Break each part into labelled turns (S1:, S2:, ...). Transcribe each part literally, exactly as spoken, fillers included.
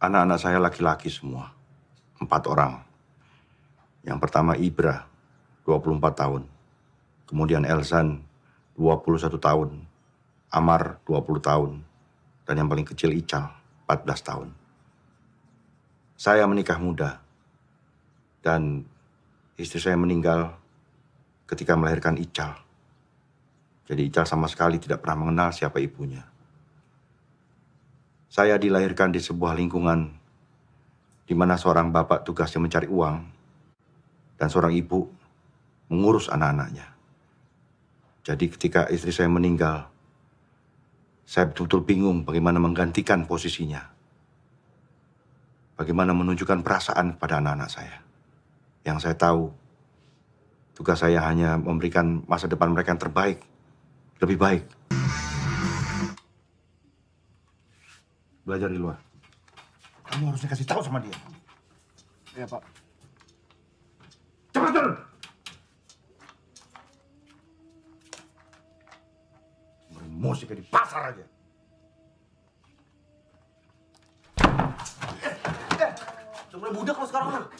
S1: Anak-anak saya laki-laki semua, empat orang. Yang pertama Ibra, dua puluh empat tahun. Kemudian Elsan, dua puluh satu tahun. Amar, dua puluh tahun. Dan yang paling kecil Ical, empat belas tahun. Saya menikah muda. Dan istri saya meninggal ketika melahirkan Ical. Jadi Ical sama sekali tidak pernah mengenal siapa ibunya. Saya dilahirkan di sebuah lingkungan di mana seorang bapak tugasnya mencari uang dan seorang ibu mengurus anak-anaknya. Jadi ketika istri saya meninggal, saya betul-betul bingung bagaimana menggantikan posisinya. Bagaimana menunjukkan perasaan kepada anak-anak saya. Yang saya tahu, tugas saya hanya memberikan masa depan mereka yang terbaik, lebih baik. Belajar di luar. Kamu harusnya kasih tahu sama dia.
S2: Iya, Pak.
S1: Cepat turun! Emosi kayak di pasar aja.
S2: Eh, udah mulai budak lo sekarang. Ah.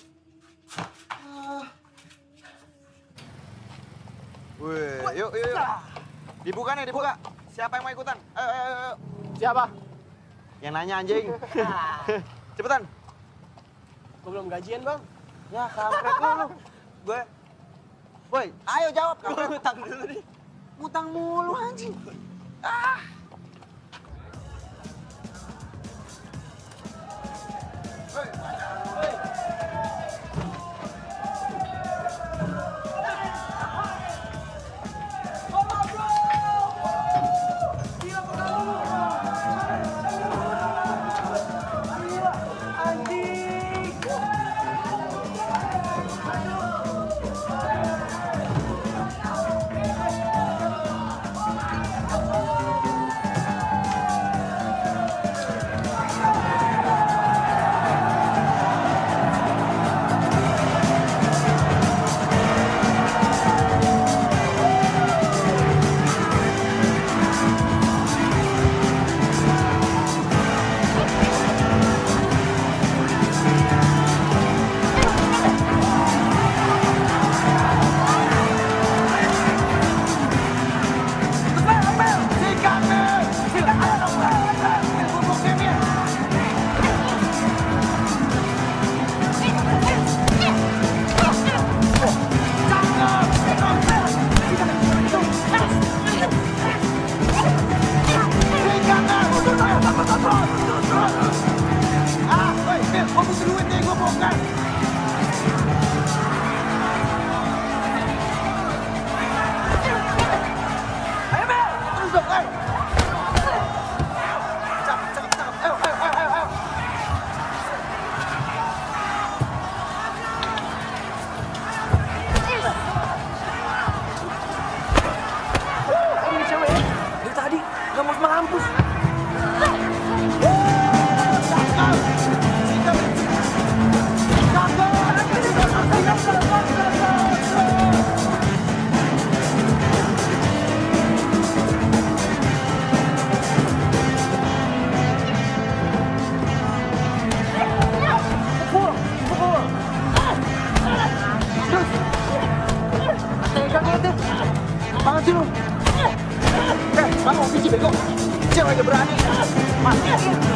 S3: Wih, yuk, yuk, yuk. Dibuka nih, dibuka. Siapa yang mau ikutan? Ayo, ayo, ayo.
S2: Siapa?
S3: Yang nanya anjing. Cepetan.
S2: Gue belum gajian, Bang.
S3: Ya, kampret lu, lu. Gue. Boy, ayo jawab.
S2: Gue ngutang dulu nih.
S3: Ngutang mulu anjing. Ah. Banget sih lu. Eh, kamu biji bego. Cewek aja berani. Mati.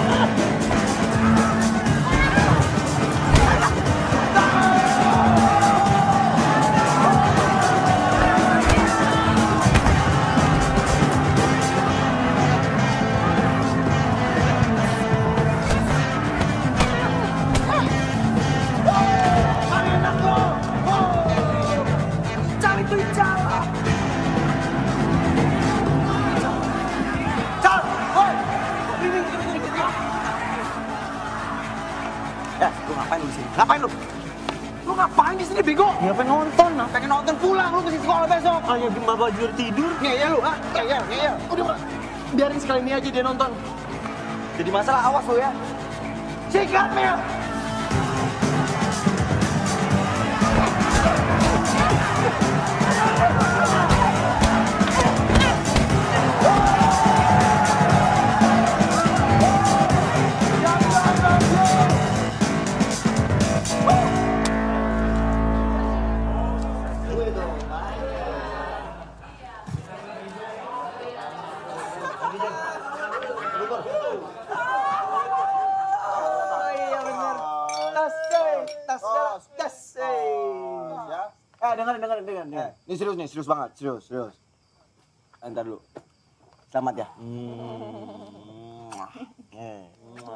S3: Eh, lu ngapain lu di sini? Ngapain lu? Lu ngapain di sini, bego?
S2: Ya pengen nonton, nah.
S3: Pengen nonton pulang, lu mesti sekolah besok.
S2: Ah, ya gimana baju tidur?
S3: Ngeyel lu, ha? Ngeyel, ngeyel.
S2: Udah, biarin sekali ini aja dia nonton.
S3: Jadi masalah, awas lu ya. Sikat, Mel! Jangan, jangan, jangan. Oh iya benar. Tas, eh, tas, tas, tas. Eh, ya. Eh, dengerin, dengerin, dengerin. Eh, ini serius nih, serius banget, serius, serius. Entar dulu. Selamat ya. Hmm. Eh.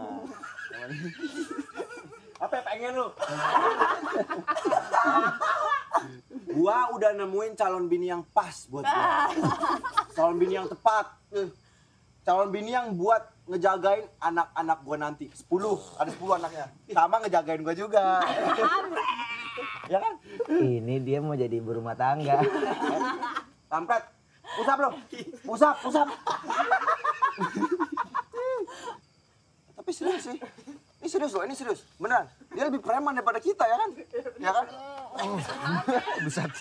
S3: Apa yang pengen lu? Gua udah nemuin calon bini yang pas buat gua. Calon bini yang tepat. Calon bini yang buat ngejagain anak-anak gua nanti. sepuluh, ada sepuluh anaknya. Sama ngejagain gua juga. Ya kan?
S4: Ini dia mau jadi ibu rumah tangga.
S3: Kampret. Usap lu. Usap, usap. Tapi serius sih. Ini serius loh, ini serius. Beneran. Dia lebih preman daripada kita, ya kan? Ya kan? Besar.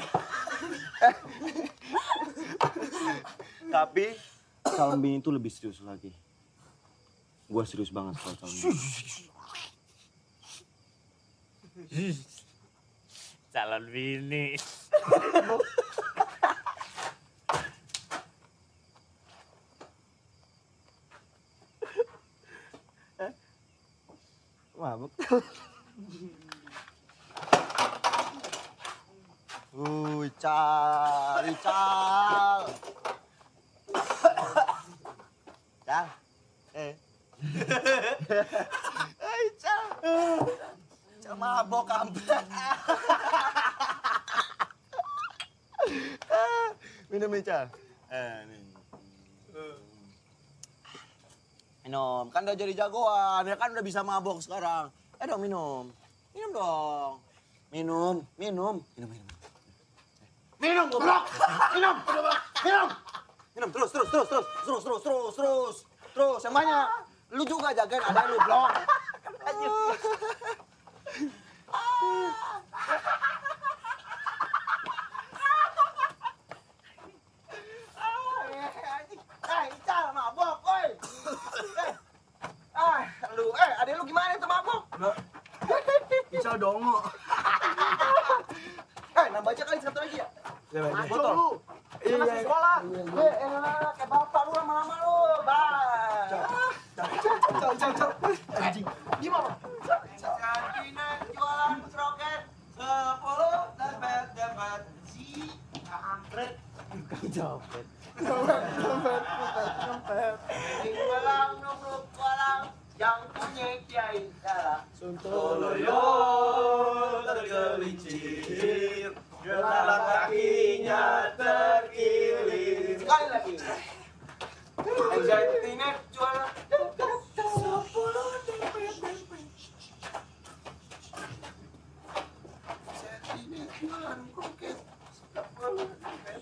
S3: Tapi calon bini itu lebih serius lagi. Gua serius banget soal calon bini.
S5: Calon bini.
S3: Mabuk. Uh, Cal, Cal. Cal. Eh. Hai, Cal. Cal mabok kampret. Minum nih, Cal. Eh, nih. Minum, kan udah jadi jagoan, ya kan udah bisa mabok sekarang. Eh dong minum, minum dong. Minum, minum, minum, minum. Minum, goblok! Minum, minum! Minum, terus, terus, terus, terus, terus, terus, terus, terus, terus, yang banyak. Lu juga jagain adek lu, blok. Eh, Ical, mabok, oi! Ah, lu, eh, adek lu gimana itu mabok?
S2: Ical dongo.
S3: Eh, nambah aja kali satu lagi ya?
S2: Ya,
S3: Botol lu. Iya, iya. Sekolah. Eh, elah, kayak bapak lu lama-lama lu. Bah.
S2: Cal, cal, cal. Anjing.
S3: Gimana? Cantinan jualan kroket. Sepuluh dapat dapat si kampret.
S4: Copet.
S2: Dompet, dompet, dompet, dompet.
S3: Walang nubruk walang yang punya kiai darah.
S2: Sontoloyo tergelincir, gelang kakinya terkilir.
S3: Sekali lagi. Cantinan jualan.
S2: Sepuluh dompet, dompet.
S3: Cantinan jualan kroket. Sepuluh dapat.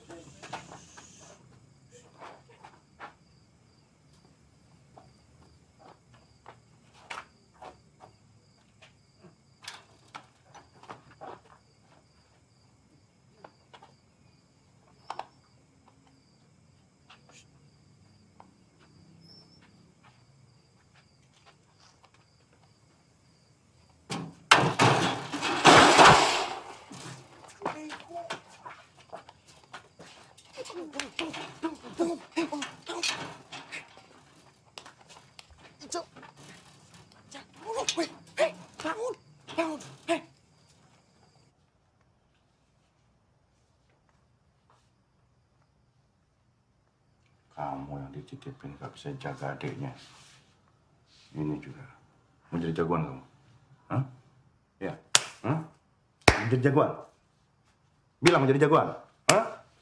S1: Kamu yang dititipin gak bisa jaga adiknya. Ini juga. Mau jadi jagoan kamu? Hah? Ya? Hah? Mau jadi jagoan? Bilang mau jadi jagoan? Hah?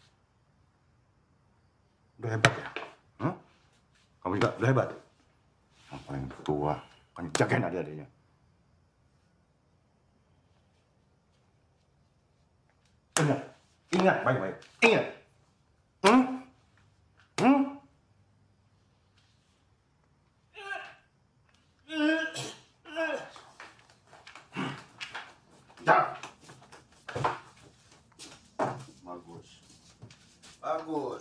S1: Udah hebat ya? Hah? Kamu juga udah hebat? Yang paling tua, kan jagain adik-adiknya. Ingat, ingat baik-baik. Ingat. Hmm? Hmm? Dah. Bagus.
S3: Bagus.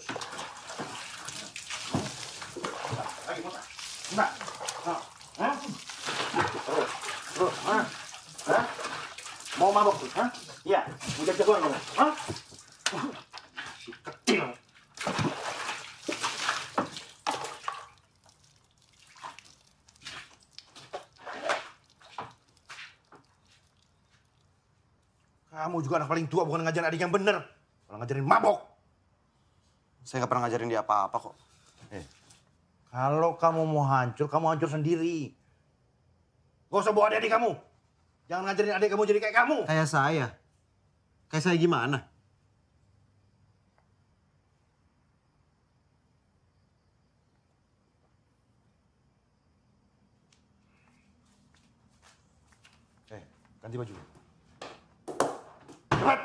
S1: Lagi muntah. Muntah. Nah. Hah? Terus. Terus. Hah? Hah? Mau mabok tuh? Hah? Iya. Mau jadi jagoan kamu? Hah? Si kecil. Kamu juga anak paling tua, bukan ngajarin adik yang bener. Malah ngajarin mabok.
S3: Saya nggak pernah ngajarin dia apa-apa kok.
S1: Eh, kalau kamu mau hancur, kamu hancur sendiri. Gak usah bawa adik-adik kamu. Jangan ngajarin adik kamu jadi kayak kamu.
S3: Kayak saya? Kayak saya gimana?
S1: Eh, ganti baju. Cepat!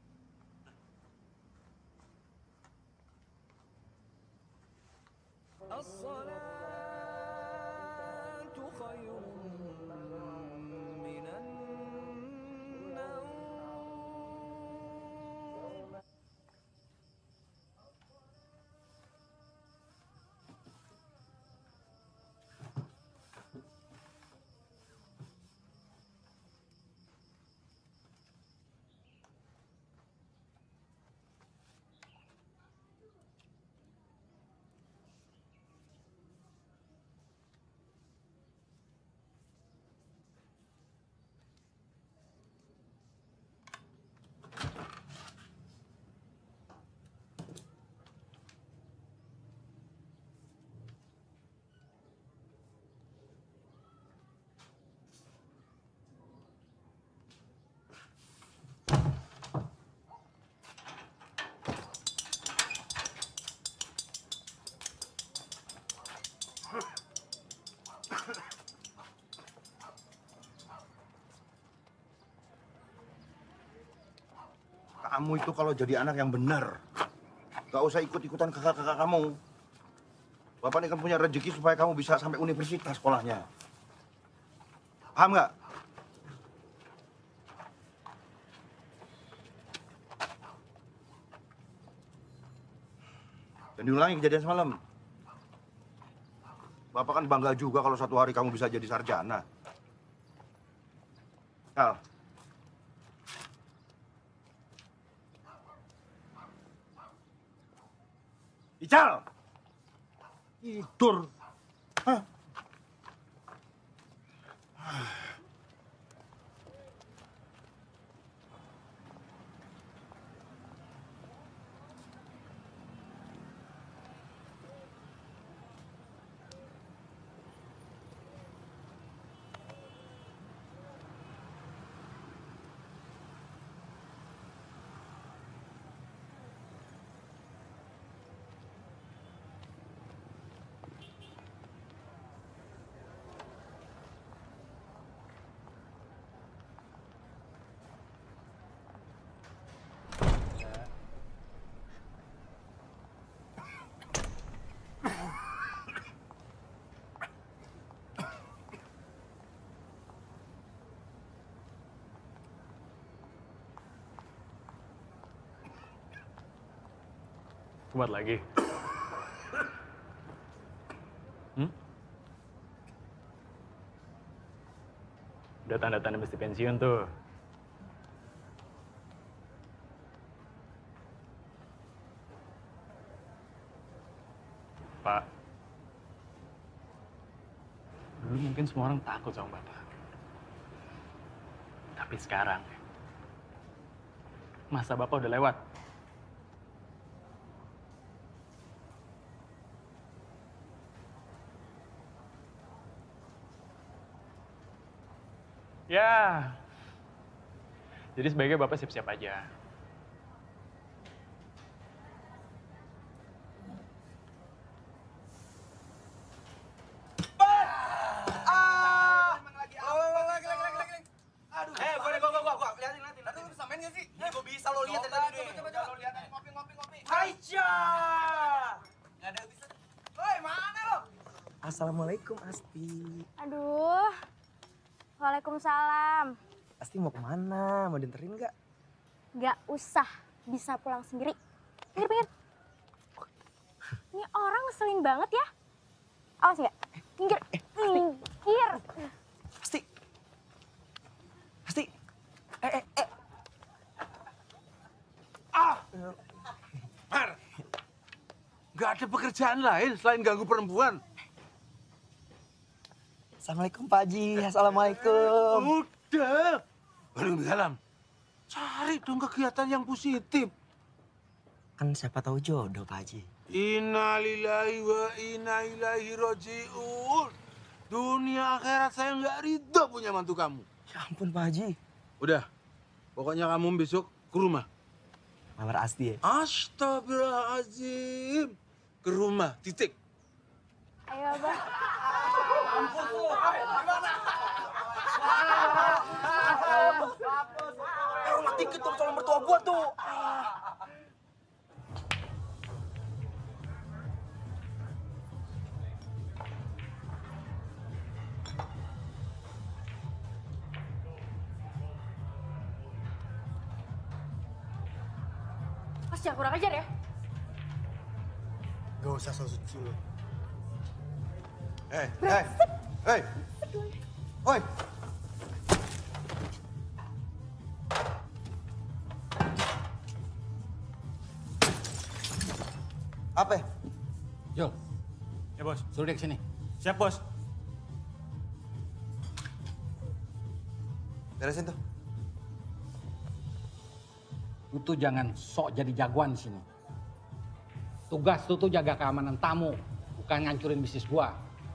S1: Kamu itu kalau jadi anak yang benar, gak usah ikut-ikutan kakak-kakak kamu. Bapak ini kan punya rezeki supaya kamu bisa sampai universitas sekolahnya. Paham nggak? Dan diulangi kejadian semalam. Bapak kan bangga juga kalau satu hari kamu bisa jadi sarjana. Kal. Ical! Tidur. Hah?
S5: Kuat lagi. Hmm? Udah tanda-tanda mesti pensiun tuh. Pak. Dulu mungkin semua orang takut sama Bapak. Tapi sekarang, masa Bapak udah lewat. Ya, jadi sebaiknya Bapak siap-siap aja.
S4: Assalamualaikum Asti.
S6: Aduh, waalaikumsalam.
S4: Asti mau kemana? Mau dianterin nggak?
S6: Gak usah, bisa pulang sendiri. Pinggir, pinggir. Ini orang ngeselin banget ya. Awas nggak? Pinggir, pinggir.
S4: Asti. Asti. Eh, eh, eh.
S7: Ah! Mar! Gak ada pekerjaan lain selain ganggu perempuan.
S4: Assalamualaikum Pak Haji. Assalamualaikum.
S7: Udah. Waalaikumsalam. Cari dong kegiatan yang positif.
S4: Kan siapa tahu jodoh, Pak Haji.
S7: Innalillahi wa inna ilaihi roji'un. Dunia akhirat saya nggak ridho punya mantu kamu.
S4: Ya ampun, Pak Haji.
S7: Udah, pokoknya kamu besok ke rumah.
S4: Lamar Asti ya?
S7: Astagfirullahaladzim. Ke rumah, titik.
S6: Ayo, Abah.
S4: Hormat dikit dong calon mertua gua tuh.
S6: Mas jangan kurang ajar ya.
S2: Gak usah so suci lo.
S1: Eh, eh, eh. Oi. Apa?
S8: Yo. Ya bos. Suruh dia kesini.
S2: Siap bos.
S1: Beresin tuh.
S8: Lu tuh jangan sok jadi jagoan di sini. Tugas lu tuh jaga keamanan tamu, bukan ngancurin bisnis gua.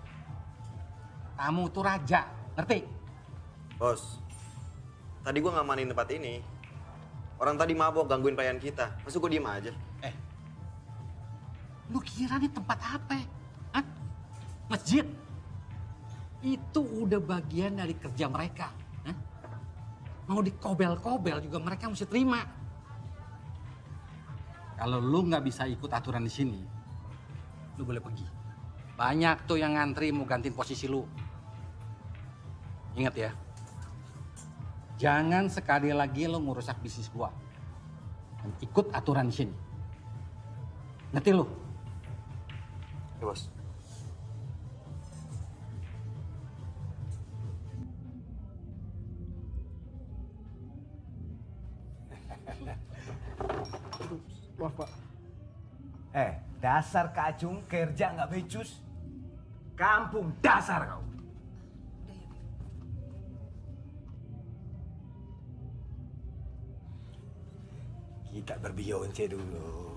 S8: Tamu tuh raja, ngerti?
S3: Bos, tadi gua ngamanin tempat ini. Orang tadi mabok gangguin pelayan kita. Masa gua diem aja?
S8: Eh, lu kira nih tempat apa? Hah? Masjid? Itu udah bagian dari kerja mereka. Hah? Mau dikobel-kobel juga mereka mesti terima. Kalau lu nggak bisa ikut aturan di sini, lu boleh pergi. Banyak tuh yang ngantri mau gantiin posisi lu. Ingat ya, jangan sekali lagi lu ngerusak bisnis gua. Dan ikut aturan di sini. Ngerti lu?
S3: Ya bos.
S2: Maaf pak.
S4: Eh, dasar kacung kerja nggak becus. Kampung dasar kau. Kita berbionce dulu.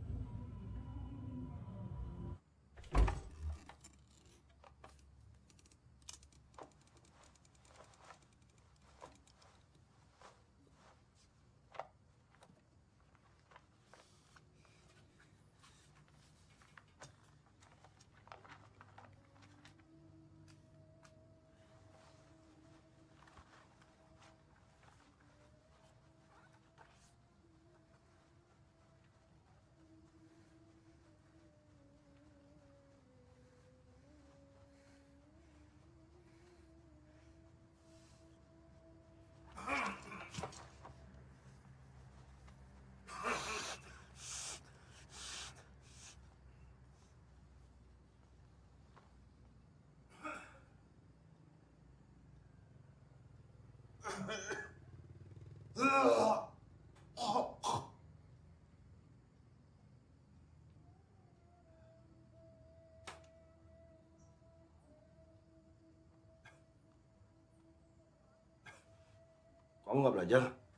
S1: Kamu nggak belajar?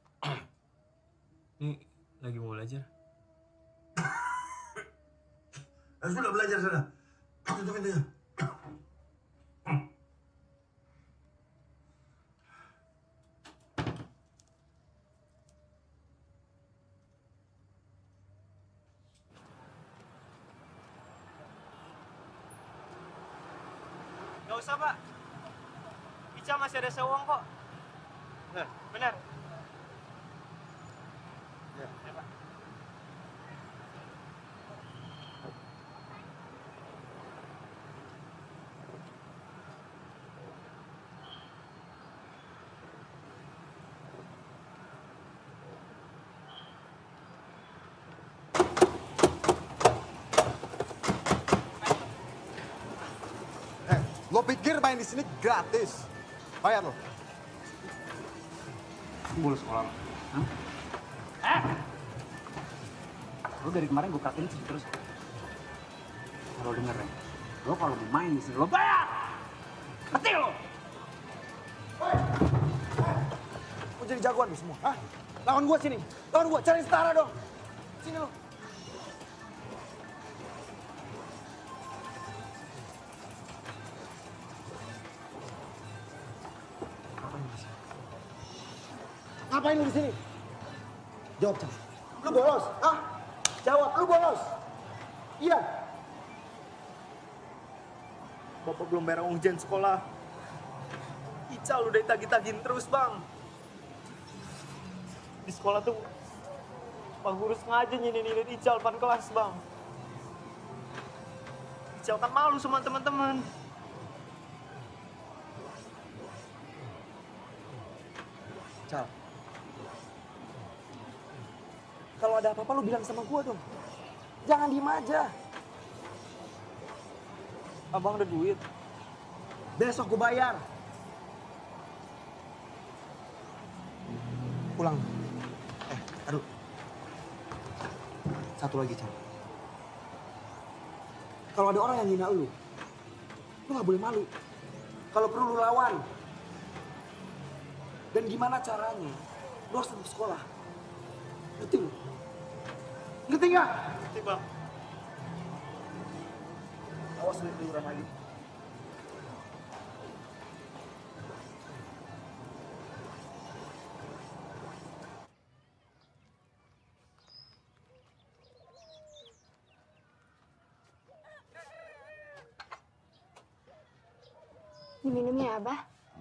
S4: Nih, lagi mau belajar.
S1: Ya sudah belajar sana. Tutup pintunya.
S2: Gak usah pak. Ica masih ada sewong kok. Bener. Bener.
S1: Ya.
S2: Ya pak. Eh, lo pikir main di sini gratis? Bayar lo.
S8: Bolos sekolah lo. Eh! Lo dari kemarin gue perhatiin sih terus. Kalau denger ya, lo kalau mau main di sini lo bayar! Ngerti lo?
S2: Mau jadi jagoan lo semua, hah?
S3: Lawan gua sini. Lawan gua, cari setara dong. Sini lu. Ngapain lu di sini? Jawab, Cang. Lu bolos? Hah? Jawab, lu bolos? Iya.
S2: Bapak belum bayar ujian sekolah. Ical udah ditagih-tagihin terus, Bang. Di sekolah tuh Pak Guru sengaja nyinir-nyinir Ical depan kelas, Bang. Ical kan malu sama teman-teman.
S3: Cal. Kalau ada apa-apa lu bilang sama gua dong. Jangan diem aja.
S2: Abang ada duit.
S3: Besok gua bayar. Pulang. Eh, aduh. Satu lagi, Cal. Kalau ada orang yang ngina lu, lu gak boleh malu. Kalau perlu lu lawan. Dan gimana caranya? Lu harus tetap sekolah. Ngerti lu? Ngerti gak?
S2: Ngerti, Bang.
S3: Awas lu liuran lagi.
S6: Diminum ya, Abah?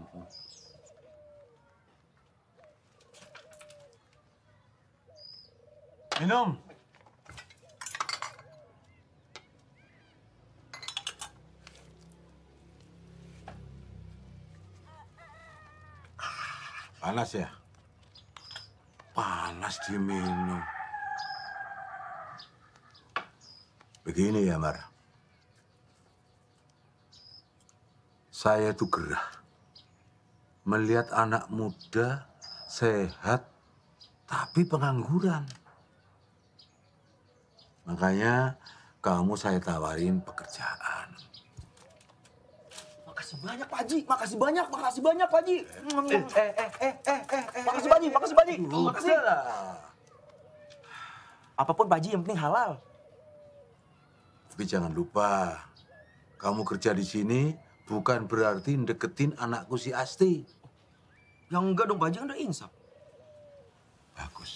S7: Minum. Panas ya? Panas diminum. Begini ya, Mar. Saya tuh gerah melihat anak muda, sehat, tapi pengangguran. Makanya kamu saya tawarin pekerjaan.
S3: Makasih banyak, Pak Haji. Makasih banyak, makasih banyak, Pak Haji.
S7: Eh, eh, eh, eh, eh, eh.
S3: Makasih, Pak Haji, makasih, Pak Haji. Makasih.
S7: Udahlah.
S3: Apapun, Pak Haji, yang penting halal.
S7: Tapi jangan lupa, kamu kerja di sini bukan berarti deketin anakku si Asti.
S3: Yang enggak dong, Pak Haji, kan udah insaf.
S7: Bagus.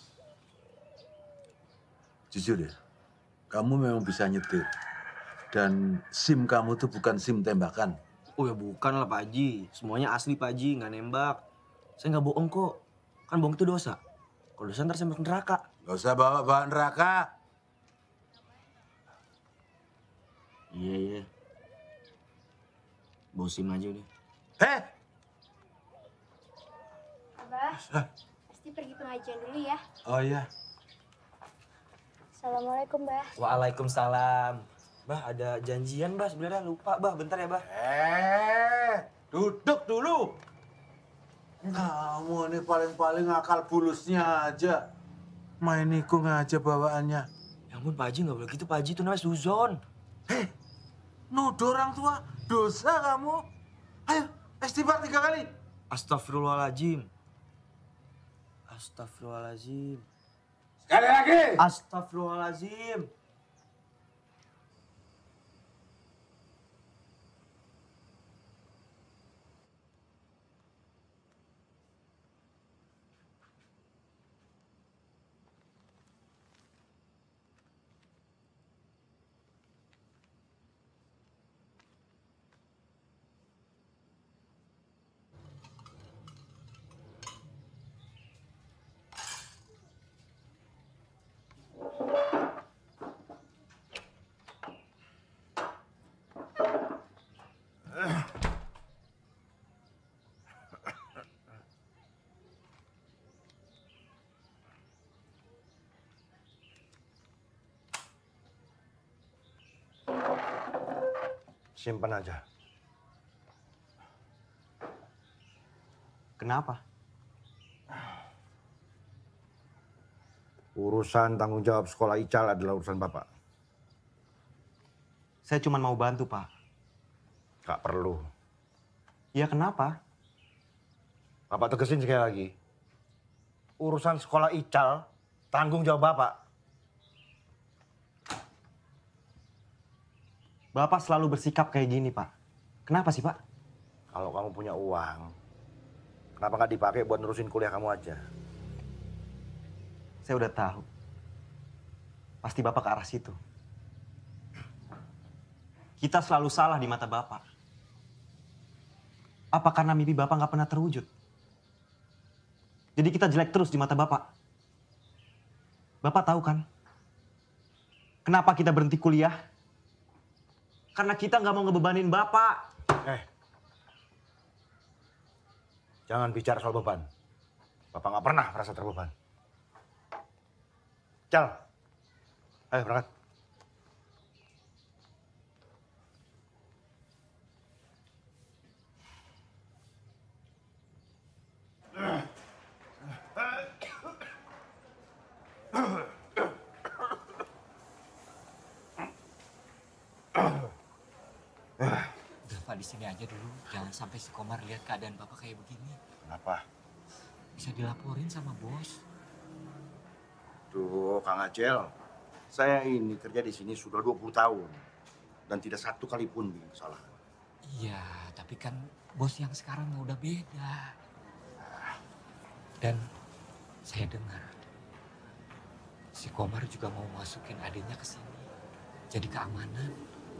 S7: Jujur ya, kamu memang bisa nyetir. Dan SIM kamu tuh bukan SIM tembakan.
S3: Oh ya bukan lah, Pak Haji. Semuanya asli, Pak Haji, nggak nembak. Saya nggak bohong kok. Kan bohong itu dosa. Kalau dosa ntar saya masuk neraka.
S7: Gak usah bawa-bawa neraka.
S3: Iya, iya. Bawa SIM aja udah.
S7: Heh!
S6: Abah, pasti pergi pengajian dulu ya.
S7: Oh iya.
S6: Assalamualaikum, Bah.
S3: Waalaikumsalam. Bah, ada janjian, Bah. Sebenarnya lupa, Bah. Bentar ya, Bah.
S7: Eh, duduk dulu. Kamu ini paling-paling akal bulusnya aja. Main nikung aja bawaannya.
S3: Ya ampun, Pak Haji, nggak boleh gitu, Pak Haji. Itu namanya suzon.
S7: Hei, nuduh orang tua, dosa kamu. Ayo, istighfar tiga kali.
S3: Astagfirullahaladzim. Astagfirullahaladzim.
S7: Sekali lagi.
S3: Astagfirullahaladzim.
S1: Simpan aja.
S3: Kenapa?
S1: Urusan tanggung jawab sekolah Ical adalah urusan Bapak.
S3: Saya cuma mau bantu, Pak.
S1: Gak perlu.
S3: Ya kenapa?
S1: Bapak tegesin sekali lagi. Urusan sekolah Ical, tanggung jawab Bapak.
S3: Bapak selalu bersikap kayak gini, Pak. Kenapa sih, Pak?
S1: Kalau kamu punya uang, kenapa nggak dipakai buat nerusin kuliah kamu aja?
S3: Saya udah tahu. Pasti Bapak ke arah situ. Kita selalu salah di mata Bapak. Apa karena mimpi Bapak nggak pernah terwujud? Jadi kita jelek terus di mata Bapak. Bapak tahu kan? Kenapa kita berhenti kuliah? Karena kita nggak mau ngebebanin Bapak.
S1: Eh, jangan bicara soal beban. Bapak nggak pernah merasa terbeban. Cal, ayo berangkat.
S8: Bapak di sini aja dulu, jangan sampai si Komar lihat keadaan Bapak kayak begini.
S1: Kenapa?
S8: Bisa dilaporin sama bos.
S1: Tuh, Kang Acel, saya ini kerja di sini sudah dua puluh tahun. Dan tidak satu kali pun bikin kesalahan.
S8: Iya, tapi kan bos yang sekarang udah beda. Dan saya dengar si Komar juga mau masukin adiknya ke sini. Jadi keamanan.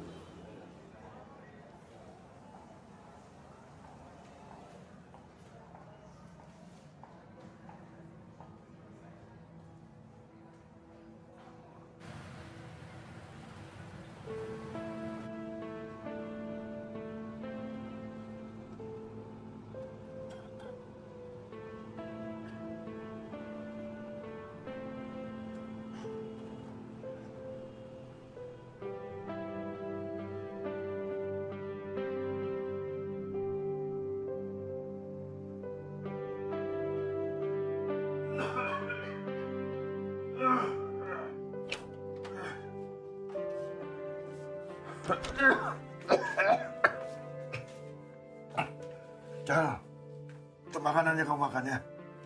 S1: Cal, itu makanannya kamu makan ya.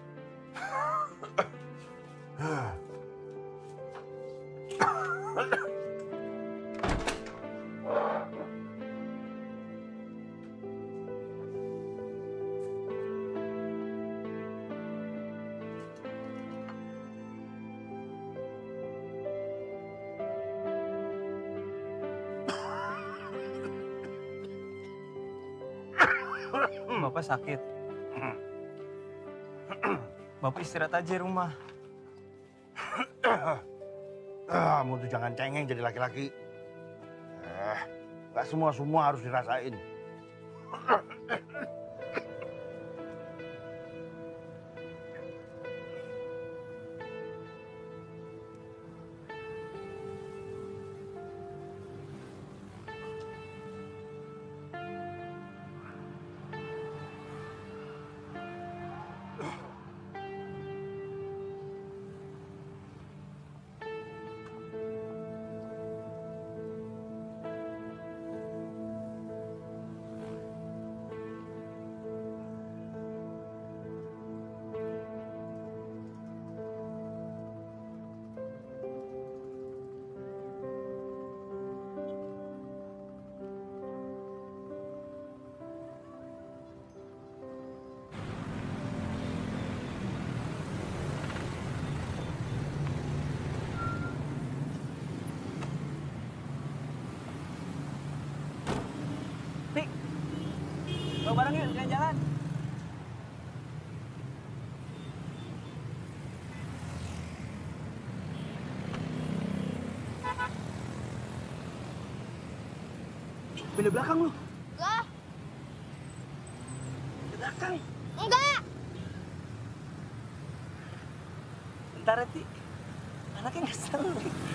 S2: Bapak sakit. Bapak istirahat aja di rumah.
S1: Ah, kamu tuh jangan cengeng jadi laki-laki. Eh, gak semua-semua harus dirasain.
S2: Bawa barang yuk, jalan-jalan. Pindah belakang lu.
S6: Enggak.
S2: Belakang.
S6: Enggak.
S2: Bentar, Ti. Anaknya nggak seru.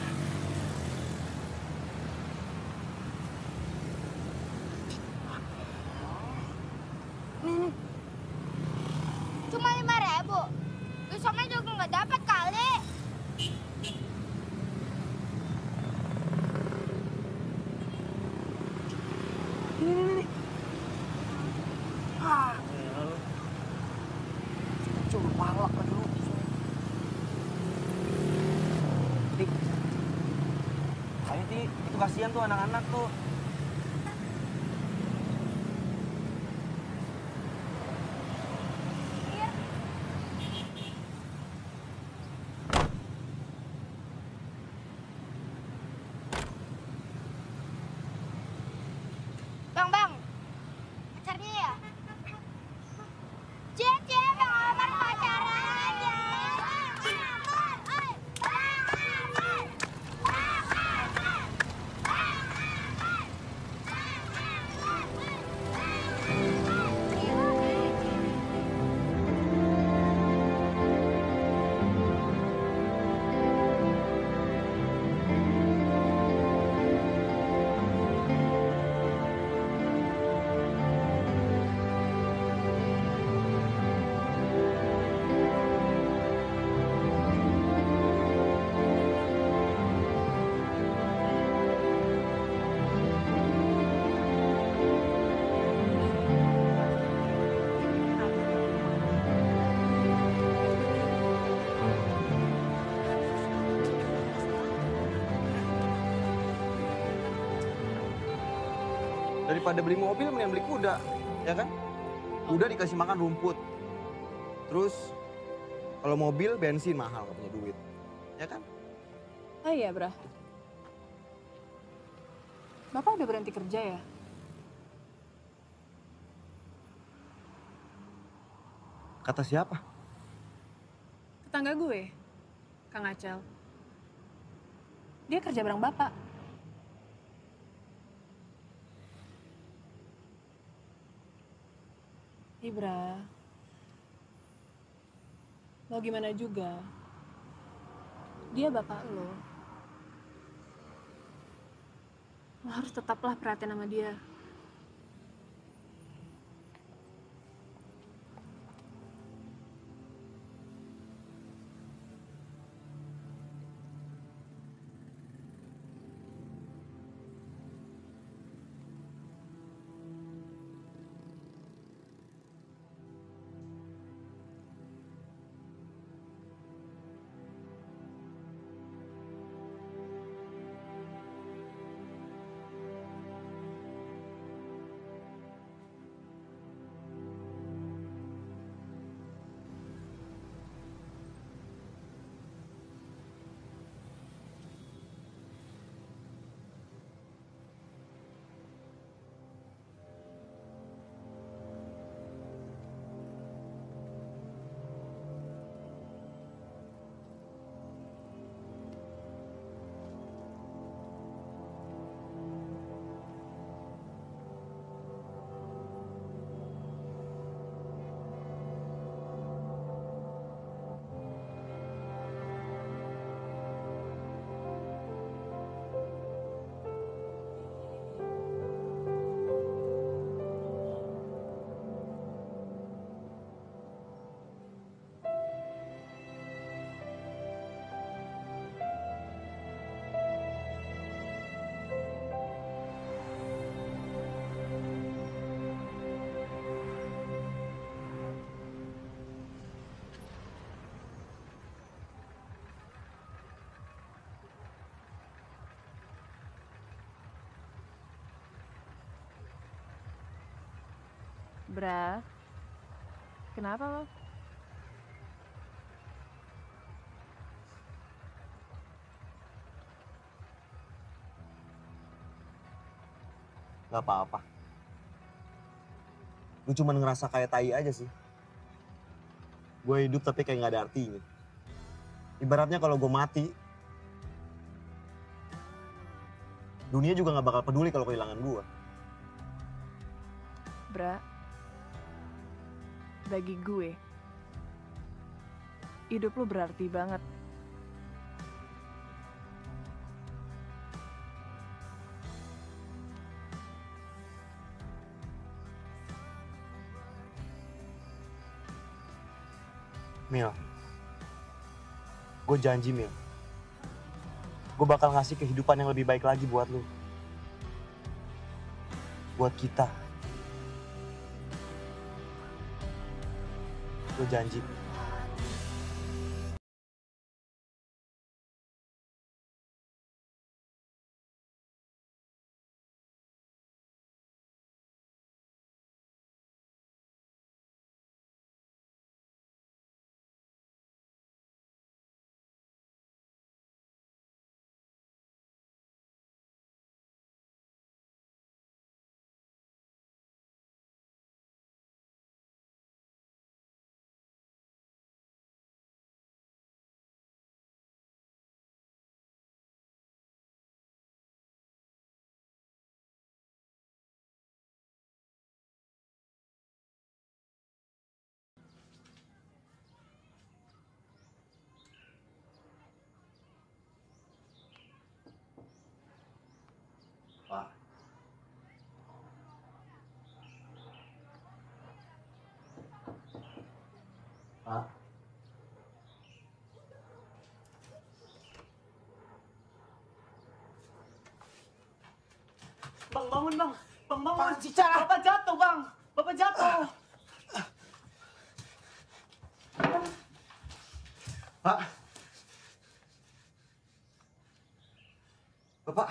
S6: Nih, nih. Cuma lima ribu. Besoknya juga nggak dapat kali.
S2: Ini, ini, ini. Ah, coba palak lagi lu.
S3: kasihan tuh anak-anak tuh.
S6: Bang, bang. Pacarnya ya? Cie, Bang Omar pacaran aja.
S3: Daripada beli mobil, mending beli kuda, ya kan? Kuda dikasih makan rumput. Terus, kalau mobil, bensin mahal, gak punya duit. Ya kan?
S9: Oh iya, Bra. Bapak udah berhenti kerja ya?
S3: Kata siapa?
S9: Tetangga gue, Kang Acel. Dia kerja bareng Bapak. Ibra, mau gimana juga, dia bapak lo. Lo harus tetaplah perhatian sama dia. Bra, kenapa lo?
S3: Gak apa-apa. Lu cuma ngerasa kayak tai aja sih. Gue hidup tapi kayak gak ada artinya. Ibaratnya kalau gue mati, dunia juga gak bakal peduli kalau kehilangan gue.
S9: Bra, bagi gue, hidup lo berarti banget.
S3: Mil, gue janji Mil, gue bakal ngasih kehidupan yang lebih baik lagi buat lu. Buat kita. Gue janji. Pak.
S2: Bang, bangun bang. Bang, bangun.
S3: Pak, Cica.
S2: Bapak jatuh bang. Bapak jatuh.
S3: Pak. Bapak.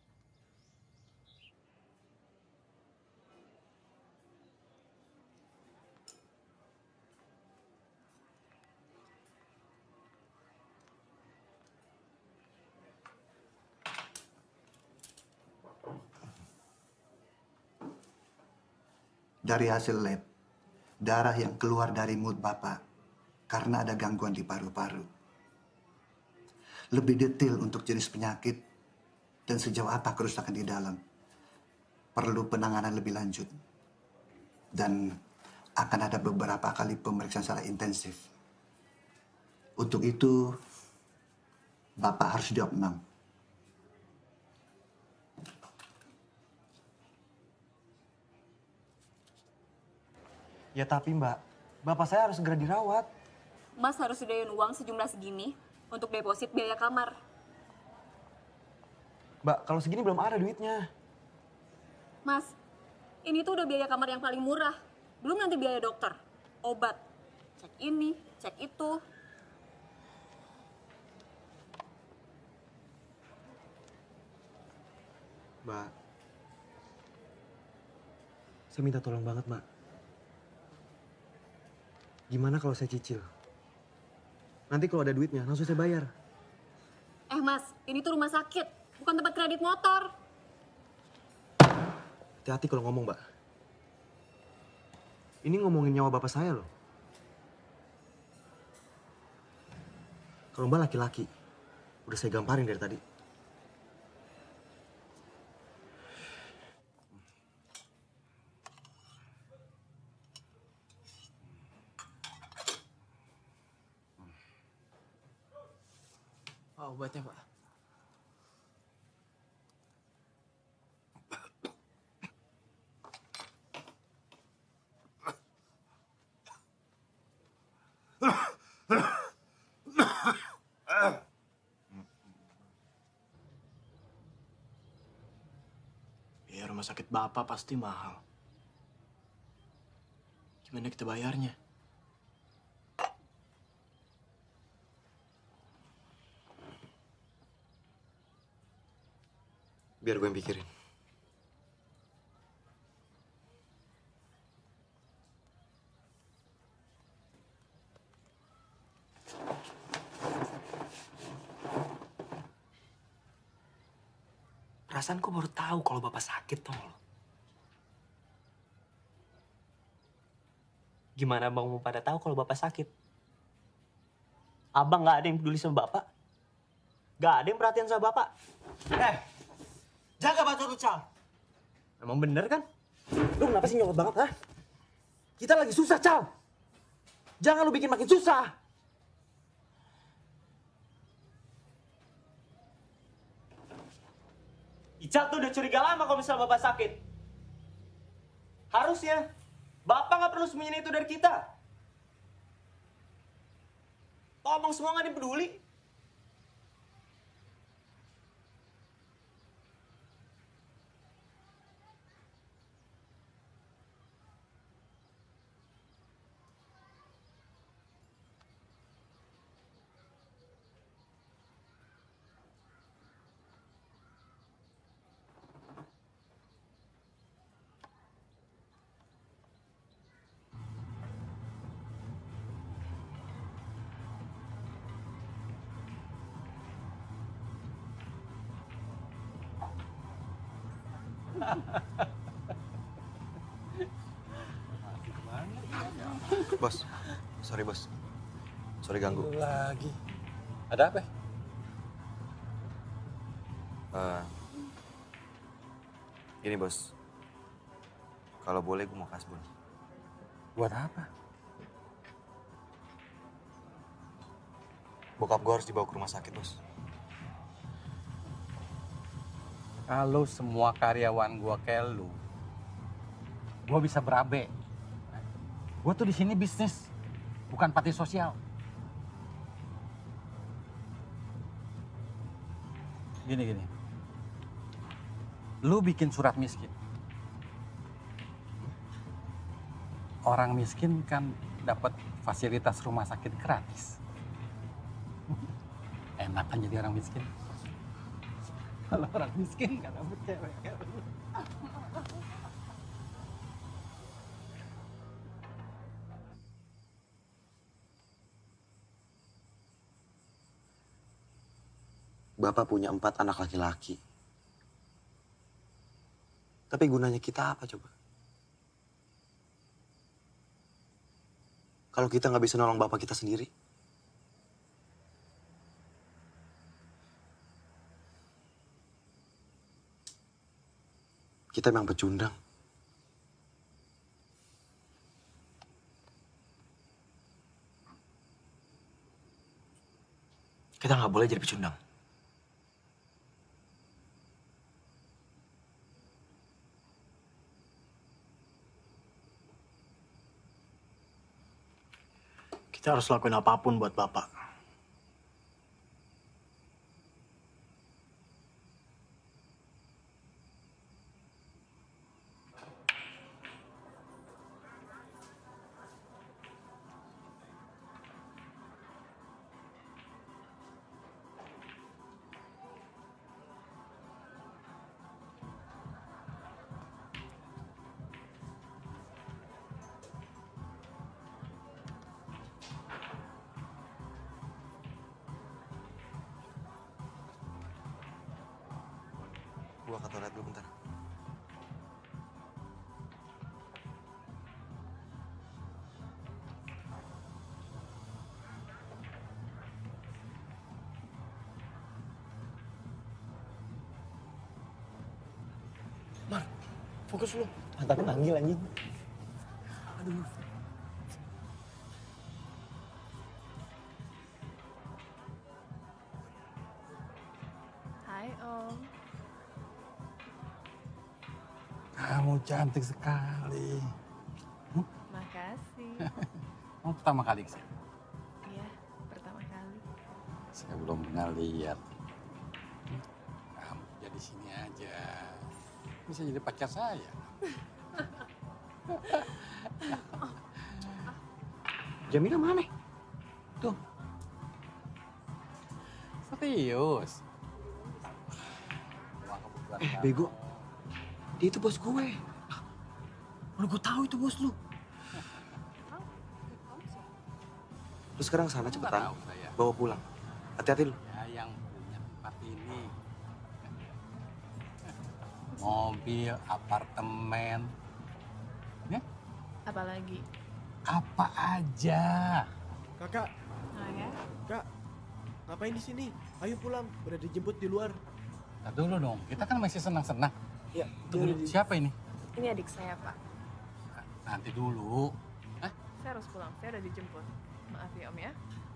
S10: Dari hasil lab, darah yang keluar dari mulut Bapak karena ada gangguan di paru-paru. Lebih detail untuk jenis penyakit dan sejauh apa kerusakan di dalam perlu penanganan lebih lanjut. Dan akan ada beberapa kali pemeriksaan secara intensif. Untuk itu, Bapak harus diopnam.
S3: Ya tapi Mbak, Bapak saya harus segera dirawat.
S11: Mas harus sediain uang sejumlah segini untuk deposit biaya kamar.
S3: Mbak, kalau segini belum ada duitnya.
S11: Mas, ini tuh udah biaya kamar yang paling murah. Belum nanti biaya dokter, obat, cek ini, cek itu.
S3: Mbak, saya minta tolong banget, Mbak. Gimana kalau saya cicil? Nanti kalau ada duitnya, langsung saya bayar.
S11: Eh mas, ini tuh rumah sakit, bukan tempat kredit motor.
S3: Hati-hati kalau ngomong, Mbak. Ini ngomongin nyawa bapak saya loh. Kalau Mbak laki-laki, udah saya gamparin dari tadi.
S2: Oh, obatnya Pak. Biaya rumah sakit Bapak pasti mahal. Gimana kita bayarnya?
S3: Biar gue yang pikirin.
S2: Perasaan kok baru tahu kalau Bapak sakit tau lo. Gimana Bang mau pada tahu kalau Bapak sakit? Abang nggak ada yang peduli sama Bapak? Nggak ada yang perhatian sama Bapak?
S3: Eh, jaga baca lu, Cal.
S2: Emang bener kan?
S3: Lu kenapa sih nyolot banget, ha? Kita lagi susah, Cal. Jangan lu bikin makin susah.
S2: Ical tuh udah curiga lama kalau misalnya Bapak sakit. Harusnya Bapak nggak perlu sembunyiin itu dari kita. Ngomong semua nggak dipeduli.
S3: Bos, sorry bos. Sorry ganggu.
S8: Lagi. Ada apa?
S3: Uh, ini bos. Kalau boleh gue mau kasbon.
S8: Buat apa?
S3: Bokap gue harus dibawa ke rumah sakit, bos.
S8: Kalau semua karyawan gua kayak lu, gua bisa berabe. Gua tuh di sini bisnis, bukan panti sosial. Gini, gini. Lu bikin surat miskin. Orang miskin kan dapat fasilitas rumah sakit gratis. Enak kan jadi orang miskin. Kalau orang miskin gak dapet cewek.
S3: Bapak punya empat anak laki-laki. Tapi gunanya kita apa coba? Kalau kita nggak bisa nolong bapak kita sendiri? Kita memang pecundang. Kita nggak boleh jadi pecundang.
S12: Kita harus lakuin apapun buat Bapak.
S3: Gua ke toilet dulu bentar.
S12: Mar, fokus lu.
S3: Tapi manggil anjing.
S12: Aduh.
S9: Hai Om.
S8: Kamu cantik sekali. Hmm?
S9: Makasih.
S8: Kamu pertama kali kesini?
S9: Iya, pertama kali.
S8: Saya belum pernah lihat. Kamu jadi sini aja. Bisa jadi pacar saya.
S3: Jamila mana?
S8: Tuh. Serius.
S3: Eh, bego. Dia itu bos gue. Mana gue tahu itu bos lu. Lu sekarang sana cepetan. Bawa pulang. Hati-hati lu.
S8: Ya, yang punya tempat ini. Mobil, apartemen. Ya?
S9: Apalagi?
S8: Apa aja.
S2: Kakak,
S9: Oh ya?
S2: Kak, ngapain di sini? Ayo pulang, udah dijemput di luar.
S8: Nah, dulu dong, kita kan masih senang-senang.
S2: Ya,
S8: Tunggu dulu, siapa ini?
S9: Ini adik saya, Pak.
S8: Nanti dulu. Hah?
S9: Saya harus pulang, saya udah dijemput. Maaf ya Om ya.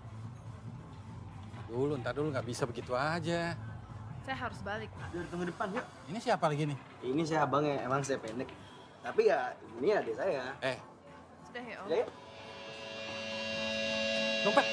S8: Dulu, ntar dulu nggak bisa begitu aja.
S9: Saya harus balik, Pak.
S2: Udah tunggu depan, yuk.
S8: Ini siapa lagi nih?
S3: Ini saya abangnya, emang saya pendek. Tapi ya ini adik saya.
S8: Eh,
S9: Sudah ya Om.
S3: Ya, ya.
S8: dompet.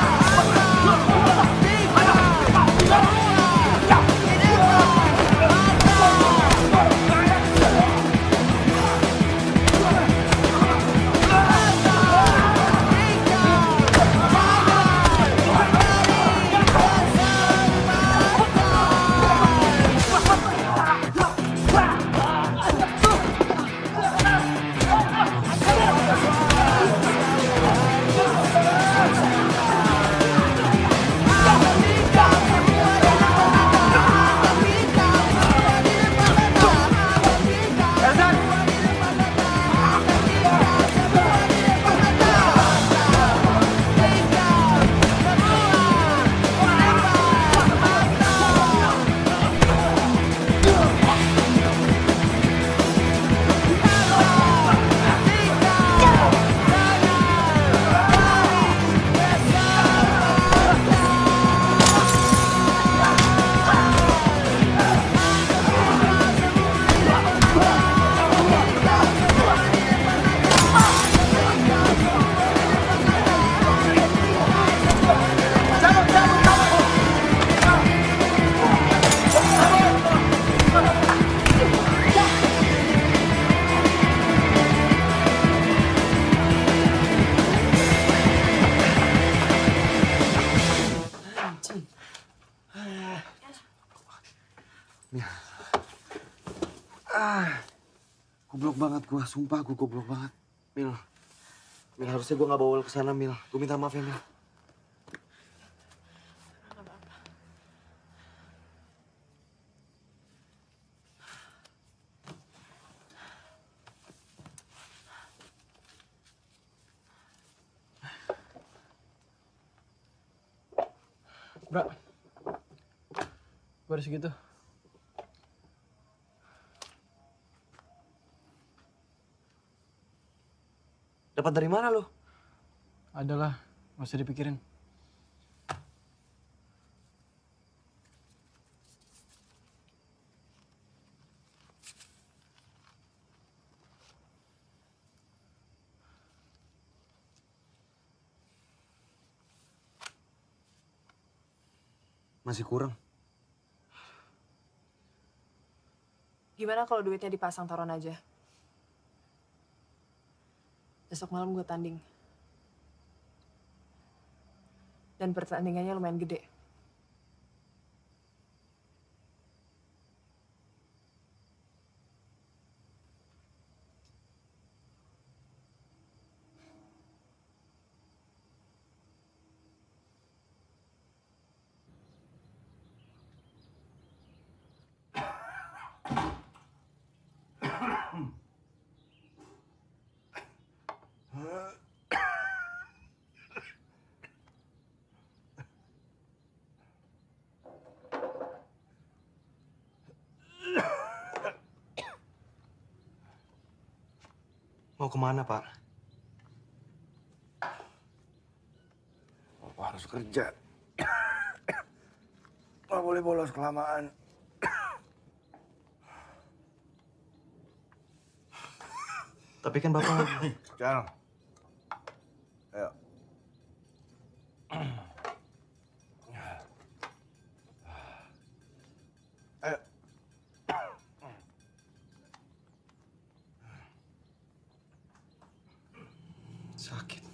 S13: Hey!
S3: Ah, goblok banget gua, sumpah gua goblok banget. Mil, Mil harusnya gua nggak bawa ke sana, Mil. Gua minta maaf ya, Mil.
S12: Bra, gue ada segitu.
S3: Dapat dari mana lo?
S12: Adalah, nggak usah dipikirin.
S3: Masih kurang.
S9: Gimana kalau duitnya dipasang taruhan aja? Besok malam gue tanding. Dan pertandingannya lumayan gede.
S3: Mau kemana, Pak?
S1: Bapak harus kerja. Nggak boleh bolos kelamaan.
S3: Tapi kan Bapak lagi.
S1: Jangan. Ayo. Ayo.
S3: Sakit.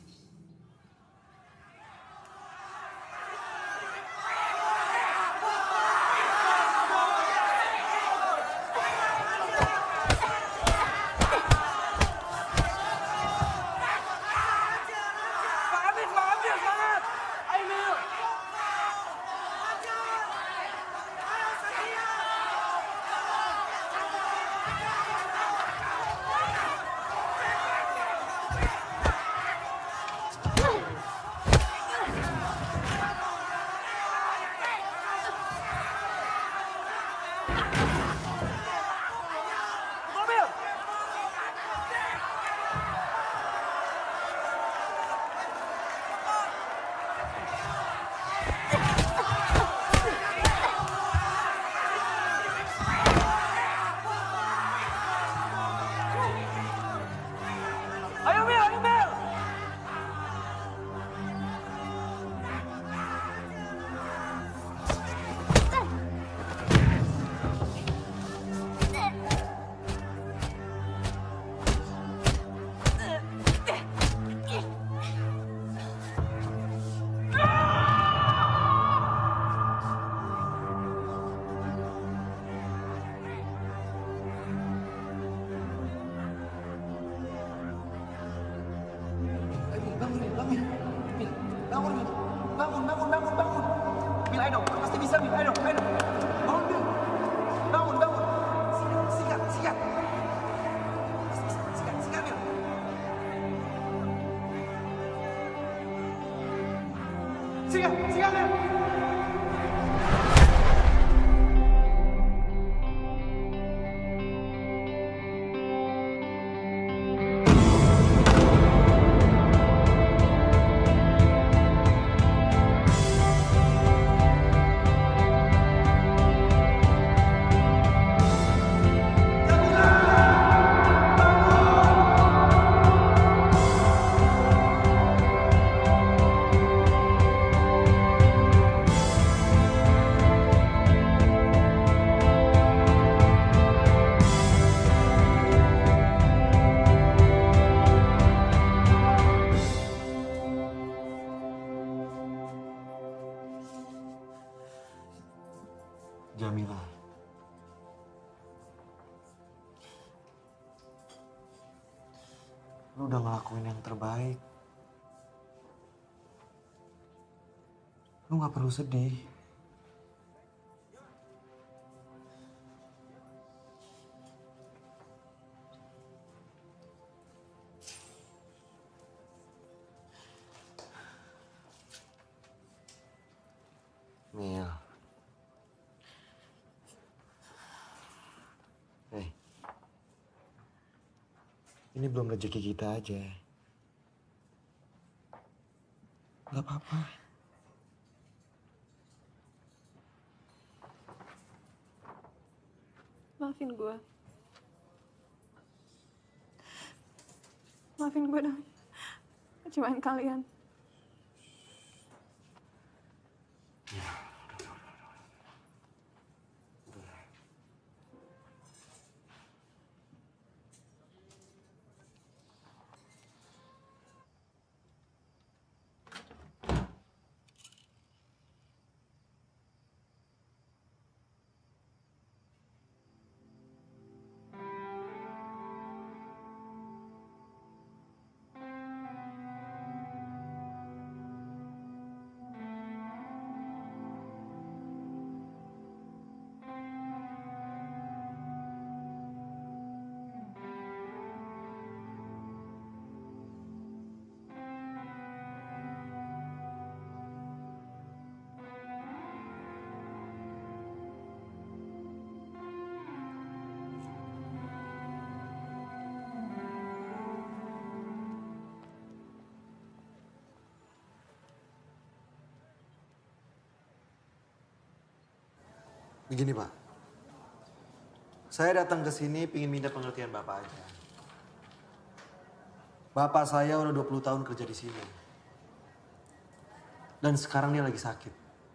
S2: Ayo Mil, ayo Mil!
S10: Bangun, Mil. Bangun, bangun, bangun, bangun. Mil, ayo dong. Pasti bisa, Mil. Ayo dong, ayo dong. Bangun, Mil. Bangun, bangun. Sikat, sikat, sikat. Pasti bisa. Sikat, sikat, Mil. Sikat, sikat, Mil.
S3: Jamila, udah ngelakuin yang terbaik. Lu gak perlu sedih. Mil. Hei. Ini belum rezeki kita aja. Gak apa-apa.
S9: Maafin gue. Maafin gue dong. Kecewain kalian.
S3: Begini Pak, saya datang ke sini ingin minta pengertian Bapak aja. Bapak saya udah dua puluh tahun kerja di sini. Dan sekarang dia lagi sakit.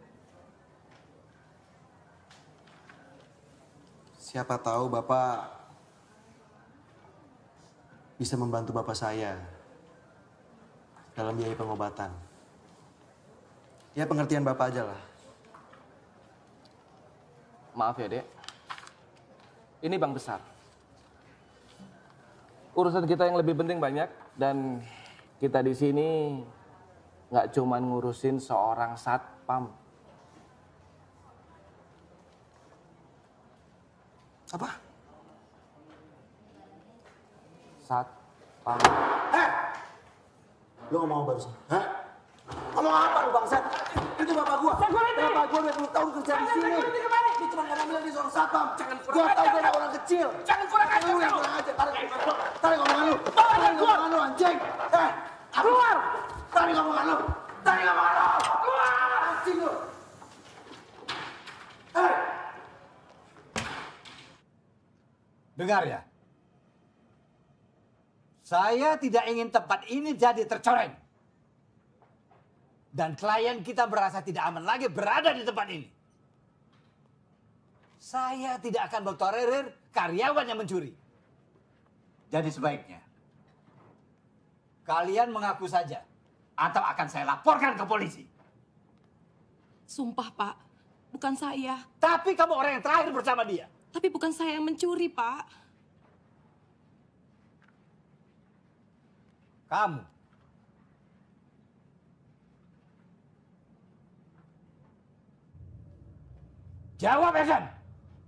S3: Siapa tahu Bapak bisa membantu Bapak saya dalam biaya pengobatan. Ya pengertian Bapak aja lah.
S13: Maaf ya, Dek. Ini bank besar. Urusan kita yang lebih penting banyak dan kita di sini nggak cuman ngurusin seorang satpam.
S3: Apa?
S13: Satpam.
S3: Eh! Lu ngomong apa barusan? Hah? Ngomong apa lu bangsat? Itu bapak gua. Bapak gua dua puluh tahun kerja di sini. Dia cuma ngomong bilang dia seorang satpam. Gua tahu dia orang kecil. Jangan kurang ajar. Lu yang kurang ajar. Tarik ngomongan lu. Tarik ngomongan lu anjing. Eh! Keluar! Tarik ngomongan lu. Tarik ngomongan lu. Keluar! Anjing lu. Eh!
S4: Dengar ya. Saya tidak ingin tempat ini jadi tercoreng. Dan klien kita merasa tidak aman lagi berada di tempat ini. Saya tidak akan bertolerir karyawan yang mencuri. Jadi sebaiknya kalian mengaku saja atau akan saya laporkan ke polisi.
S14: Sumpah, Pak. Bukan saya.
S4: Tapi kamu orang yang terakhir bersama dia.
S14: Tapi bukan saya yang mencuri, Pak.
S4: Kamu. Jawab, Esan.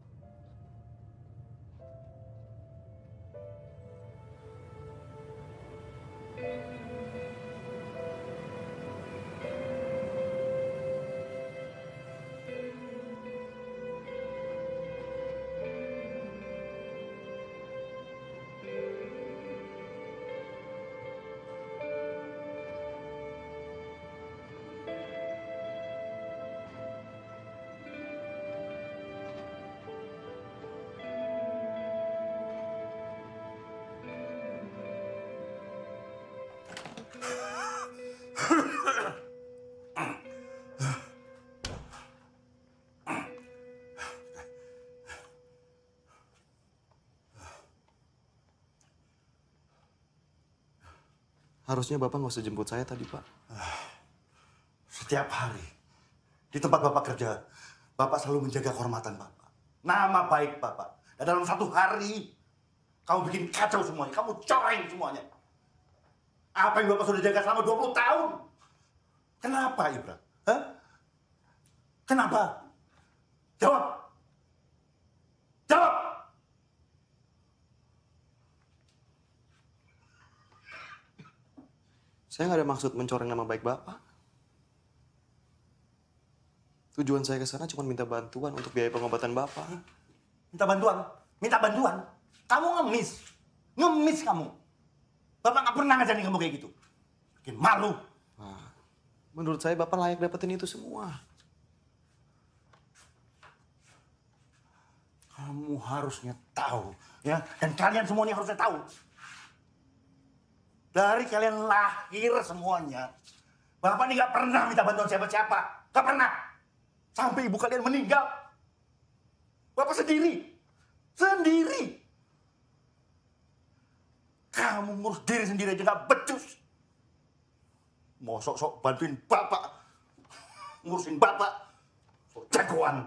S3: Harusnya Bapak nggak usah jemput saya tadi, Pak.
S1: Setiap hari, di tempat Bapak kerja, Bapak selalu menjaga kehormatan Bapak. Nama baik Bapak. Dan dalam satu hari, kamu bikin kacau semuanya. Kamu coreng semuanya. Apa yang Bapak sudah jaga selama dua puluh tahun? Kenapa, Ibra? Hah? Kenapa? Jawab! Jawab!
S3: Saya nggak ada maksud mencoreng nama baik Bapak. Tujuan saya ke sana cuma minta bantuan untuk biaya pengobatan Bapak.
S1: Minta bantuan? Minta bantuan? Kamu ngemis. Ngemis kamu. Bapak nggak pernah ngajarin kamu kayak gitu. Bikin malu.
S3: Nah, menurut saya Bapak layak dapetin itu semua.
S1: Kamu harusnya tahu, ya. Dan kalian semuanya harusnya tahu. Dari kalian lahir semuanya, Bapak ini nggak pernah minta bantuan siapa-siapa. Nggak pernah. Sampai ibu kalian meninggal. Bapak sendiri. Sendiri. Kamu ngurus diri sendiri aja nggak becus. Mau sok-sok bantuin Bapak. Ngurusin Bapak. Sok jagoan.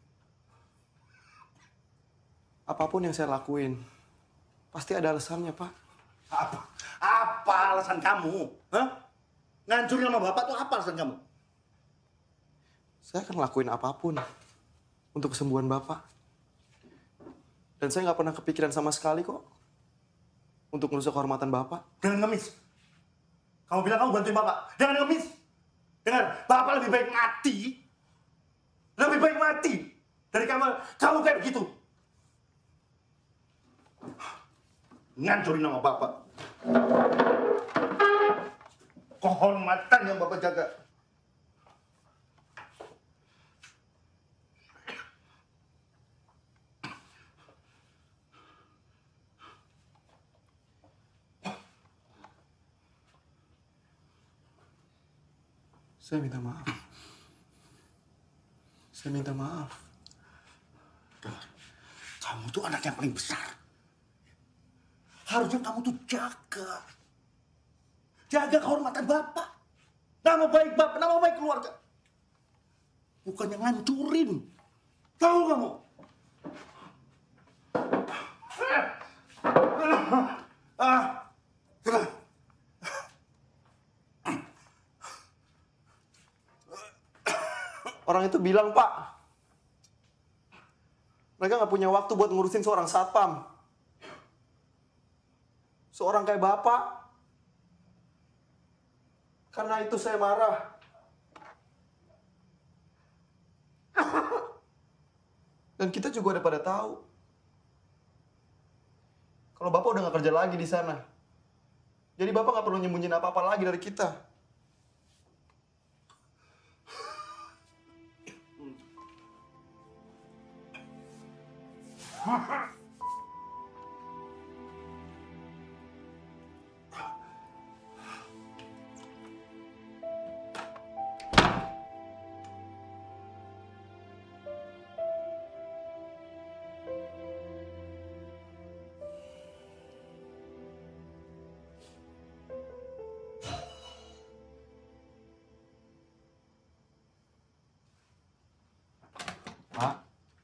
S3: Apapun yang saya lakuin, pasti ada alasannya, Pak.
S1: Apa? Apa alasan kamu? Hah? Ngancurin sama Bapak tuh apa alasan kamu?
S3: Saya akan lakuin apapun untuk kesembuhan Bapak. Dan saya nggak pernah kepikiran sama sekali kok untuk merusak kehormatan Bapak.
S1: Jangan ngemis. Kamu bilang kamu bantuin Bapak. Jangan ngemis. Dengar, Bapak lebih baik mati. Lebih baik mati. Dari kamu, kamu kayak begitu. Ngancurin nama Bapak. Kehormatan yang Bapak jaga.
S3: Saya minta maaf. Saya minta maaf.
S1: Kamu tuh anak yang paling besar. Harusnya kamu tuh jaga. Jaga kehormatan Bapak. Nama baik Bapak, nama baik keluarga. Bukan yang ngancurin. Tahu kamu? Ah, sudah.
S3: Orang itu bilang, Pak, mereka nggak punya waktu buat ngurusin seorang satpam. Seorang kayak Bapak. Karena itu saya marah. Dan kita juga udah pada tahu. Kalau Bapak udah nggak kerja lagi di sana. Jadi Bapak nggak perlu nyembunyiin apa-apa lagi dari kita. Pak.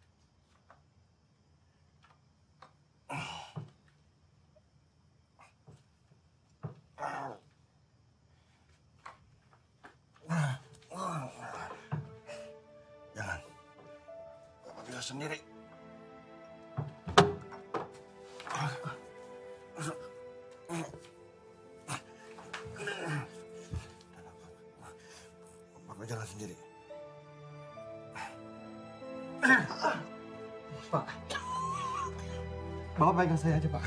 S1: Jangan. Bapak bisa sendiri. Bapak jalan sendiri.
S3: Pak. Bapak pegang saya aja, Pak.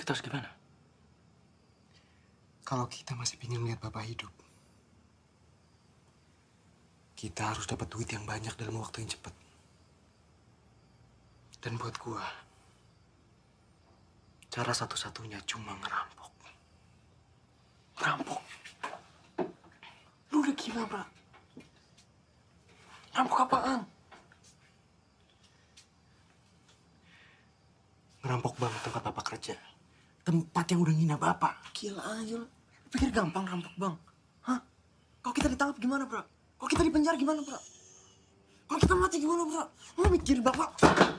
S12: Kita harus gimana?
S15: Kalau kita masih ingin melihat Bapak hidup, kita harus dapat duit yang banyak dalam waktu yang cepat. Dan buat gua, cara satu-satunya cuma ngerampok. Ngerampok? Lu udah gila, bro. Ngerampok apaan? Ngerampok bank tempat Bapak kerja. Tempat yang udah ngina Bapak. Gila aja lu. Pikir gampang rampok bang? Hah? Kalau kita ditangkap gimana, bro? Kalau kita di penjara gimana, bro? Kalau kita mati gimana, bro? Lu mikir Bapak.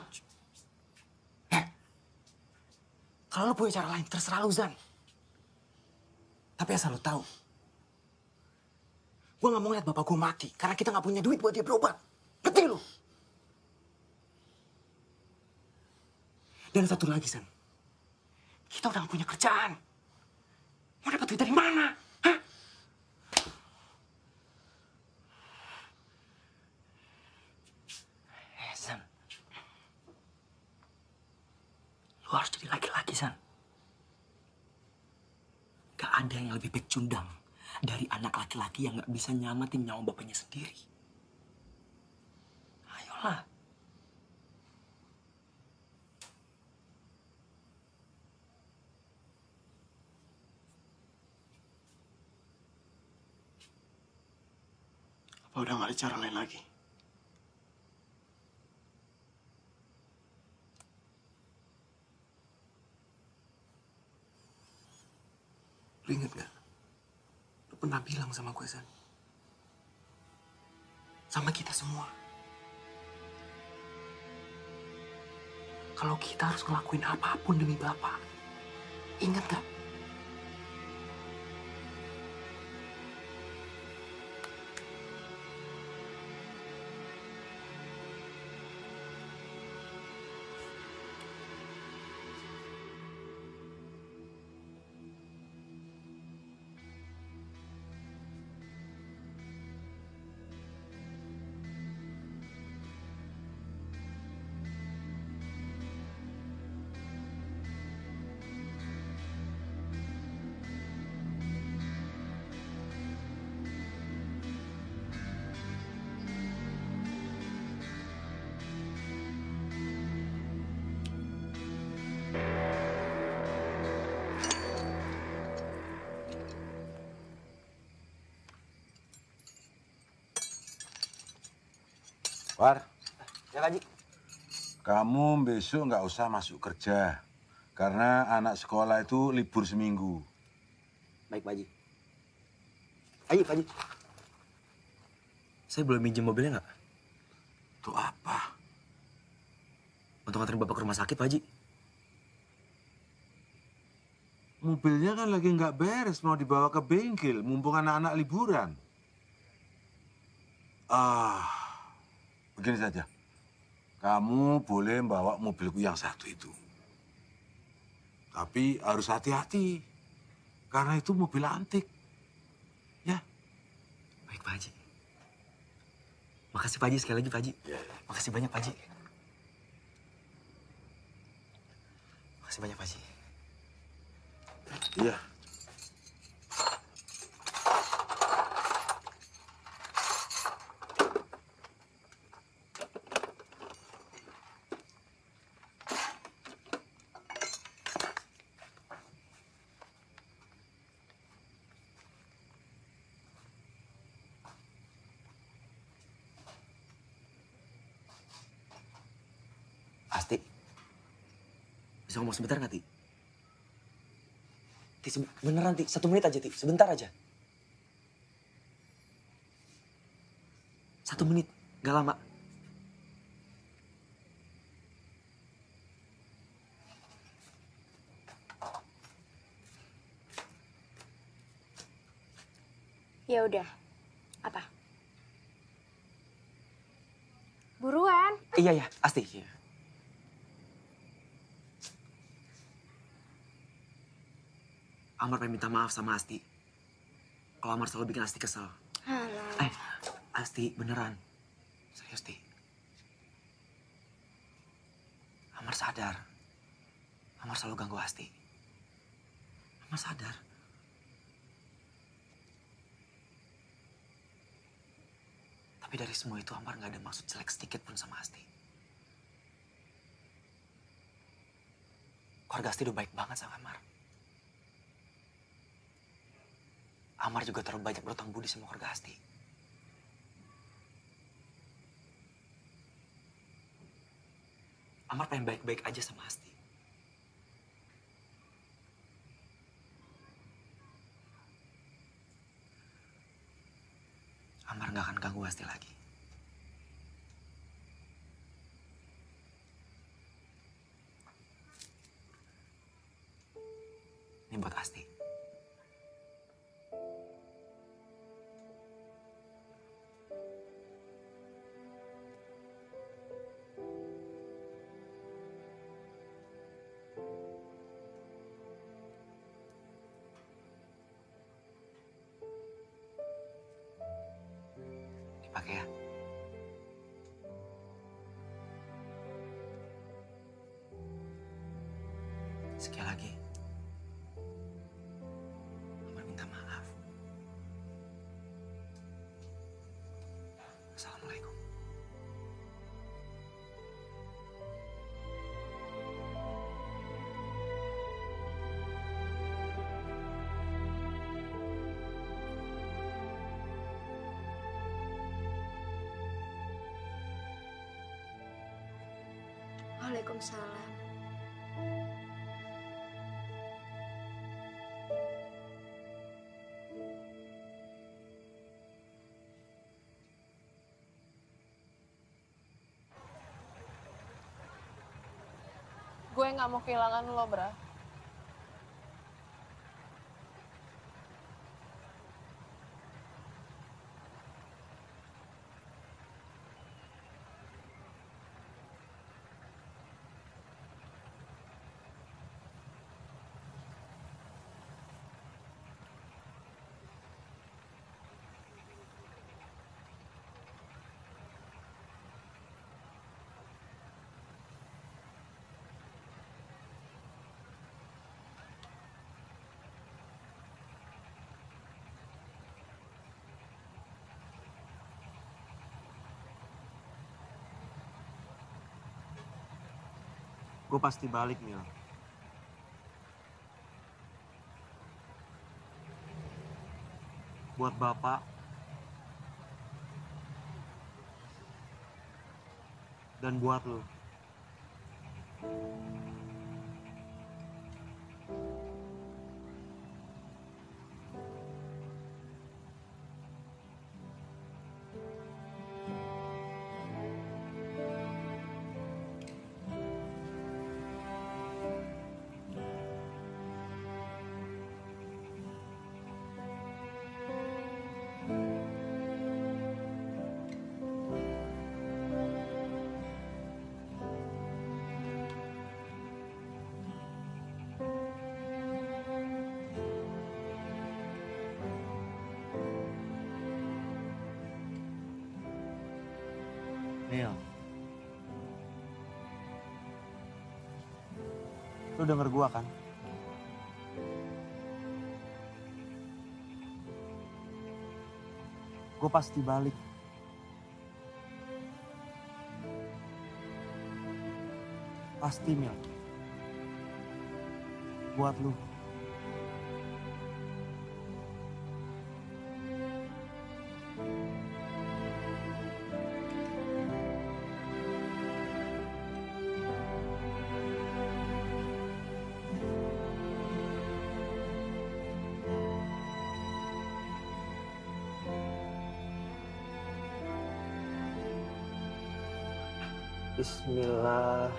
S15: Eh. Kalau lu punya cara lain, terserah lu, Zan. Tapi asal lu tahu. Gue gak mau lihat Bapak gue mati. Karena kita gak punya duit buat dia berobat. Ngerti lu? Dan satu lagi, Zan. Kita udah gak punya kerjaan. Mau dapat duit dari mana? Hah?
S12: Eh, San. Lu harus jadi laki-laki, San. Gak ada yang lebih baik cundang dari anak laki-laki yang gak bisa nyamatin nyawa bapaknya sendiri. Ayolah.
S15: Apa udah gak ada cara lain lagi? Lu inget gak? Lu pernah bilang sama gue, San. Sama kita semua. Kalau kita harus ngelakuin apapun demi Bapak. Ingat gak?
S7: War.
S3: Ya, Pak Haji.
S7: Kamu besok nggak usah masuk kerja. Karena anak sekolah itu libur seminggu.
S12: Baik, Pak Haji. Ayo, Pak Haji. Saya boleh minjem mobilnya nggak?
S7: Untuk apa?
S12: Untuk nganterin Bapak ke rumah sakit, Pak Haji.
S7: Mobilnya kan lagi nggak beres, mau dibawa ke bengkel, mumpung anak-anak liburan. Ah, begini saja. Kamu boleh bawa mobilku yang satu itu. Tapi harus hati-hati. Karena itu mobil antik. Ya.
S12: Baik, Pak Haji. Makasih, Pak Haji. Sekali lagi, Pak Haji.
S7: Ya.
S12: Makasih banyak, Pak Haji. Makasih banyak, Pak Haji.
S7: Iya.
S12: Asti, bisa ngomong sebentar nggak, Ti? Ti, beneran, Ti. Satu menit aja, Ti. Sebentar aja. Satu menit. Gak lama.
S6: Ya udah. Apa? Buruan.
S12: Iya, iya. Asti. Iya. Amar pengen minta maaf sama Asti. Kalau Amar selalu bikin Asti kesel.
S6: Alah.
S12: Eh, Asti, beneran. Serius, Ti. Amar sadar. Amar selalu ganggu Asti.
S15: Mama sadar. Tapi dari semua itu Amar gak ada maksud jelek sedikit pun sama Asti. Keluarga Asti udah baik banget sama Amar. Amar juga terlalu banyak berutang budi sama keluarga Asti. Amar pengen baik-baik aja sama Asti. Amar gak akan ganggu Asti lagi. Ini buat Asti. Dipakai ya. Sekali lagi. Amar minta maaf. Assalamualaikum.
S16: Waalaikumsalam.
S9: Gue nggak mau kehilangan lo, Bra.
S15: Gue pasti balik, Mil. Buat Bapak dan buat lo. Mil. Lu denger gua kan? Gue pasti balik. Pasti, Mil. Buat lu.
S12: Bismillah.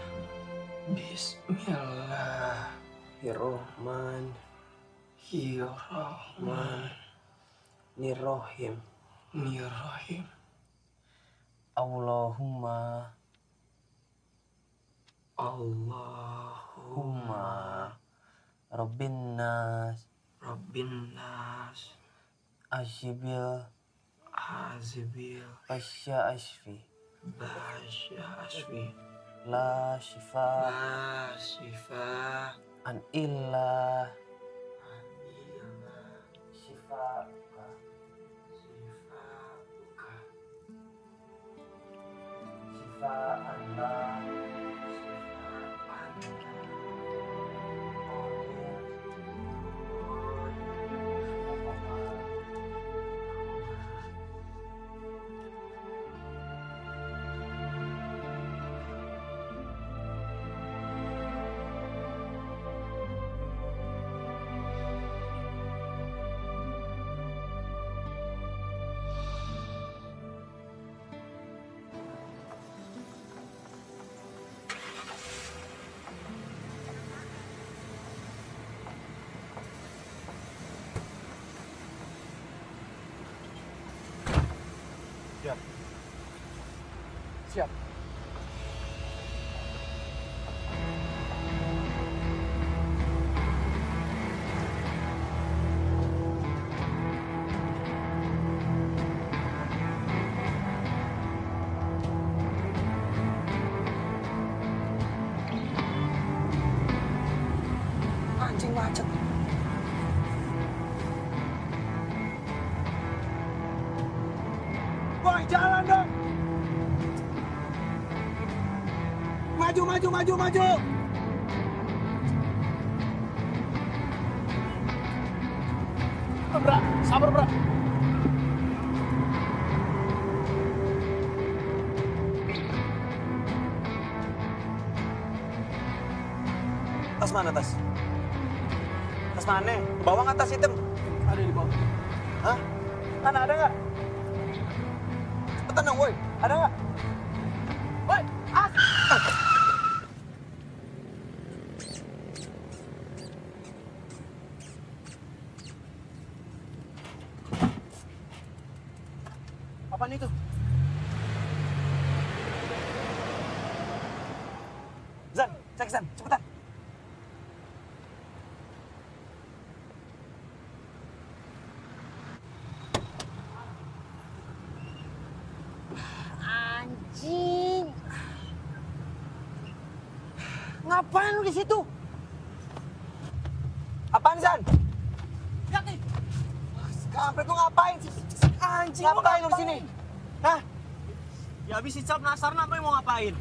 S12: Bismillahirrahmanirrahim. Nirrahim. Allahumma Allahumma Rabbin nas Rabbin nas Asyibil Azibil Basya Ashfi Basya Ashfi La shifa La shifa An illa
S3: Siap. Siap.
S12: Anjing macet.
S3: Boy, jalan dong. Maju, maju, maju, maju.
S12: Bra, sabar, Bra.
S3: Tas mana tas? Tas mana? Ke bawah nggak tas hitam?
S12: Ada di bawah.
S3: Hah? Mana ada nggak? Cepetan dong, woi. Ada nggak? Woi, as! Apaan itu? Zan, cek Zan, cepetan.
S6: Anjing.
S3: Ngapain lu di situ? Apaan, Zan?
S12: Lihat nih.
S3: Kampret lu ngapain sih?
S2: Anjing,
S3: Ngapain lu di sini? Hah?
S2: Ya habis si Cap penasaran apa yang mau ngapain?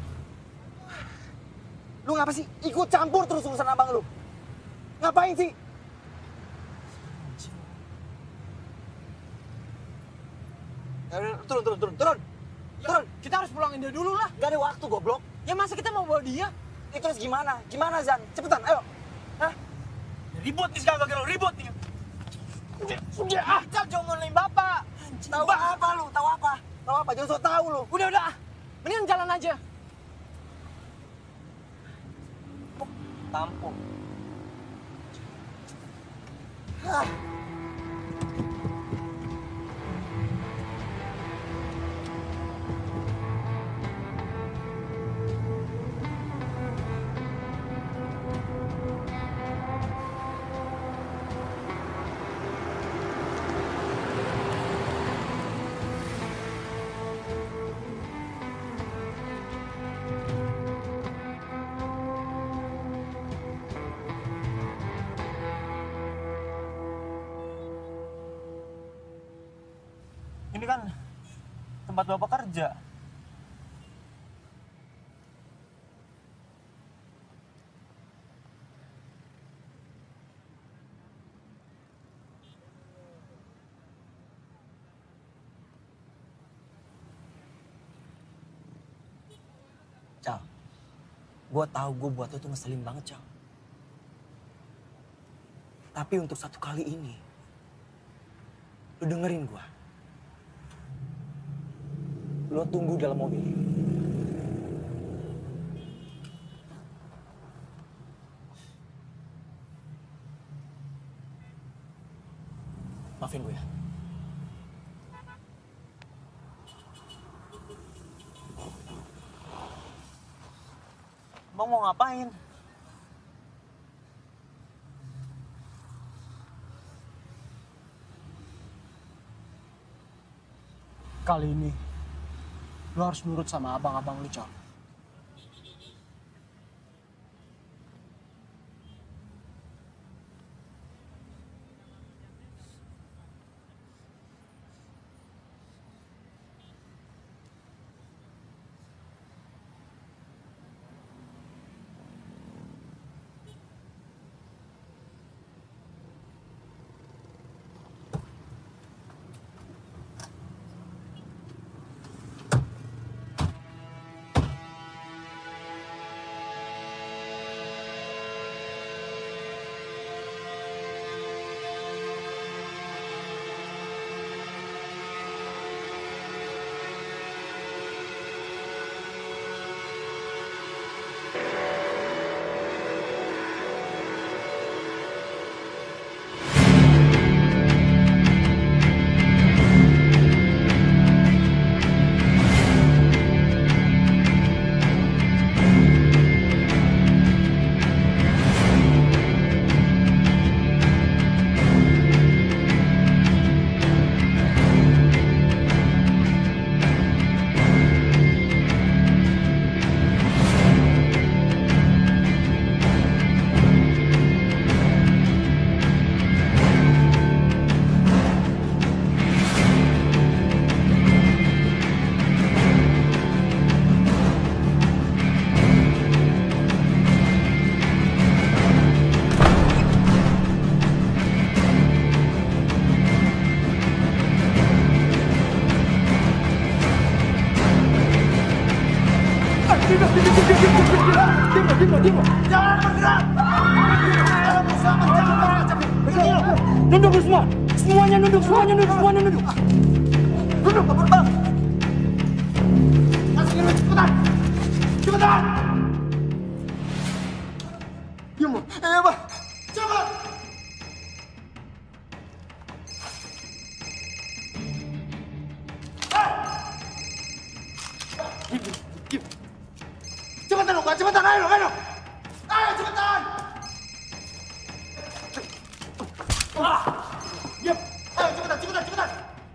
S3: Lu ngapa sih ikut campur terus urusan abang lu? Ngapain sih? Ya udah, turun, turun, turun, turun. Turun.
S12: Kita harus pulangin dia dulu lah.
S3: Gak ada waktu, goblok.
S12: Ya masa kita mau bawa dia?
S3: Itu terus gimana? Gimana, Zan? Cepetan, ayo. Hah?
S2: Ribut nih sekarang lo ribut nih.
S3: Udah, udah ah.
S12: Kita jangan ngelain bapak.
S3: Tahu apa lu? Tahu apa? Tahu apa? Jangan sok tahu lu.
S12: Udah, udah. Mendingan jalan aja.
S3: Tampung. Hah.
S2: Ini kan tempat bapak kerja.
S12: Cal, gue tahu gue buat lo tuh ngeselin banget, Cal. Tapi untuk satu kali ini, lo dengerin gue. Lo tunggu dalam mobil. Maafin gue ya.
S2: Bang mau ngapain?
S12: Kali ini, lo harus nurut sama abang-abang lu, Cal. Semuanya nunduk, semuanya nunduk, semuanya nunduk.
S3: Duduk, Pak Bang. Masukin duit, cepetan. Cepetan. Diam, Bang. Eh, Bang. Cepat. Cepetan dong, Pak. Cepetan, ayo, ayo. Ayo, cepetan. Wah. Diam. Ayo, cepetan, cepetan, cepetan.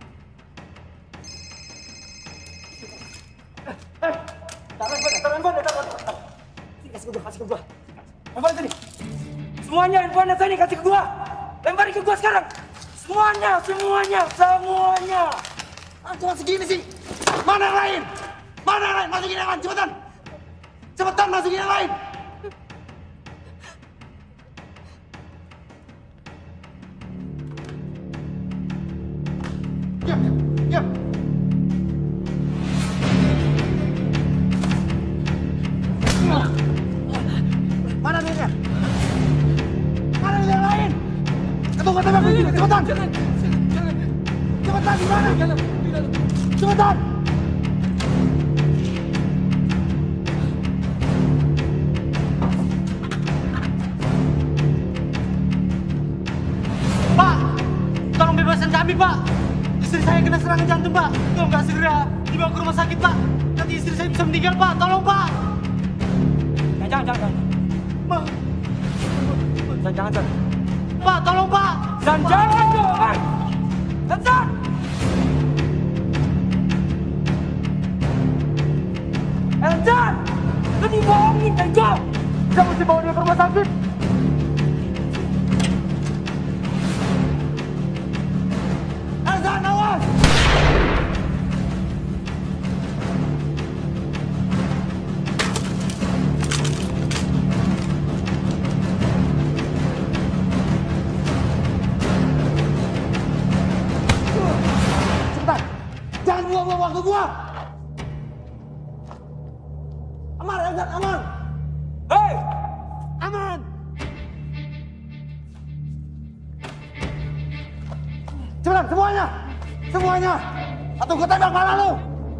S3: Eh, taruh handphone, taruh handphone, taruh handphone. Sini, kasih ke gua, kasih ke gua. Handphone sini.
S12: Semuanya handphone sini kasih ke gua. Lemparin ke gua sekarang. Semuanya, semuanya, semuanya.
S3: Ah, cuma segini sih. Mana yang lain? Mana yang lain? Masukin yang lain, cepetan. Cepetan masukin yang lain. Diam, diam, diam. Mana duitnya? Mana duit yang lain? Tunggu, tembak begini, cepetan. Cepetan, di mana? Cepetan.
S2: Pak, tolong bebaskan kami, Pak. Istri saya kena serangan jantung, Pak. Kalau nggak segera dibawa ke rumah sakit, Pak. Nanti istri saya bisa meninggal, Pak. Tolong, Pak.
S12: Jangan, jangan, jangan.
S2: Pak.
S12: Jangan, jangan, jangan.
S2: Pak, tolong, Pak.
S12: Dan jangan dong, Pak. Elsan! Elsan! Lu dibohongin, Tengo! Kita mesti bawa dia ke rumah sakit.
S3: Elsan, awas! Cepetan! Jangan buang-buang waktu gua! Aman, Elsan, aman!
S12: Hei!
S3: Aman! Cepetan, semuanya! Semuanya! Atau gua tembak kepala lu!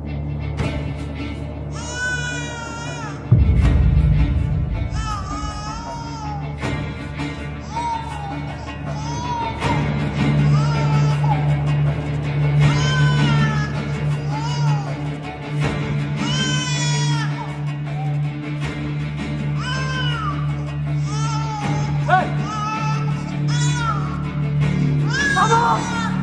S12: Hei! Abang!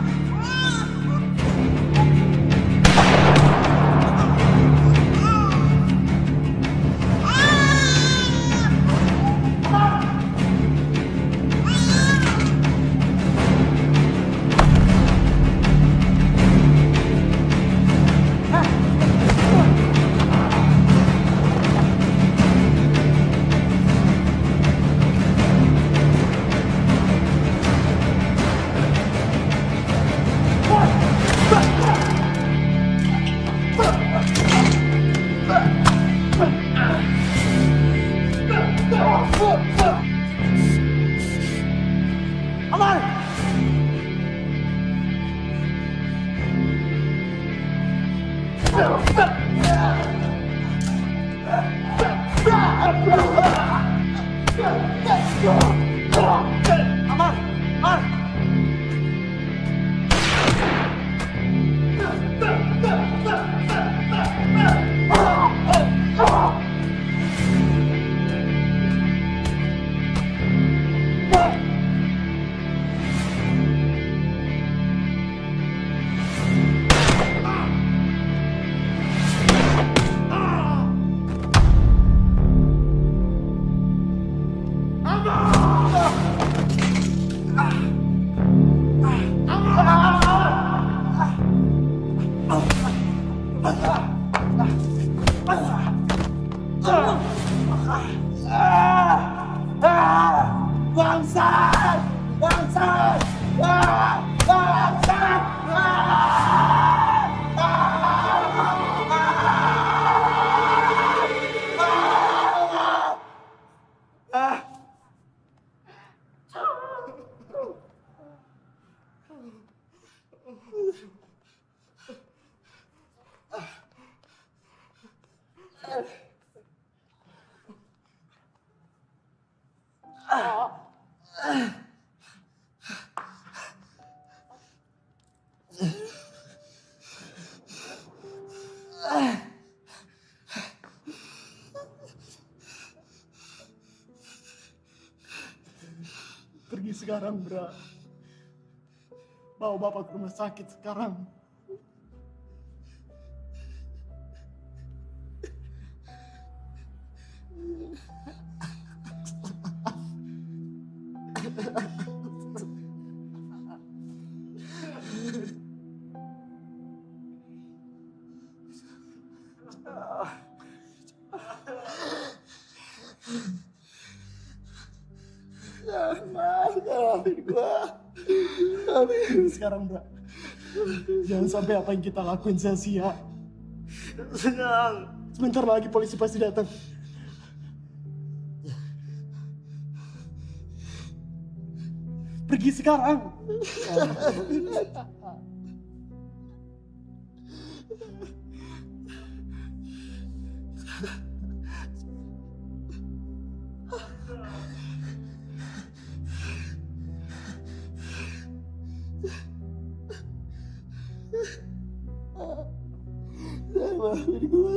S3: Aman! Aman! Aman! Bangsat! Bangsat! Bangsat! Ah!
S16: Pergi sekarang, Bra. Bawa bapak ke rumah sakit sekarang. Maafin gua. Sekarang, Bra. Jangan sampai apa yang kita lakuin sia-sia. Senang. Sebentar lagi polisi pasti datang. Pergi sekarang. Maafin gue.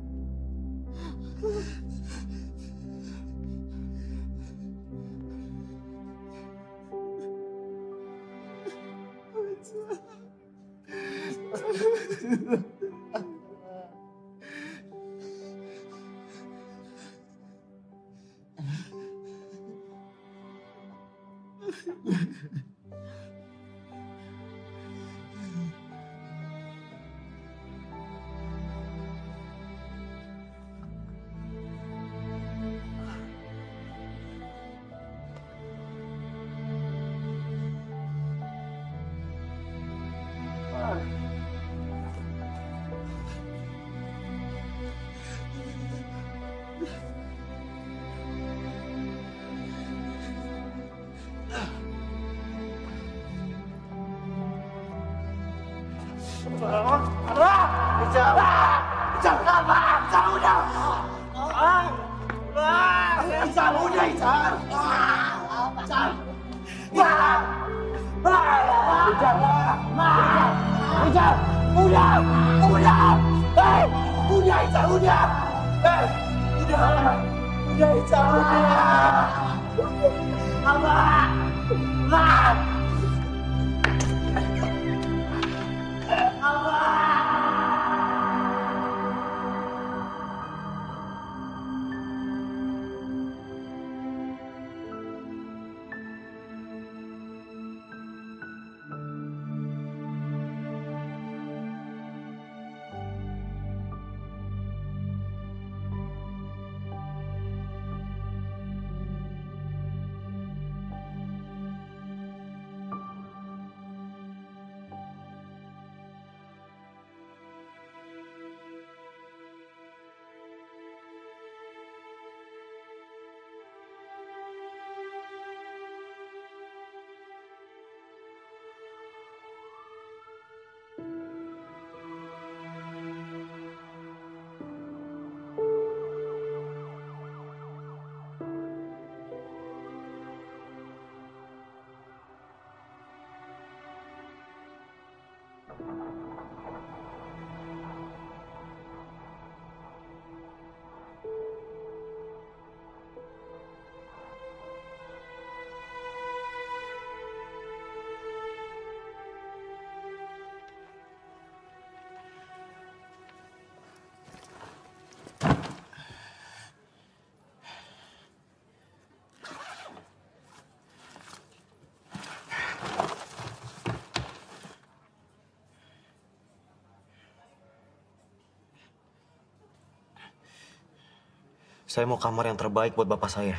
S15: Saya mau kamar yang terbaik buat bapak saya.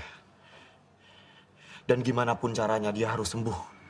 S15: Dan gimana pun caranya dia harus sembuh.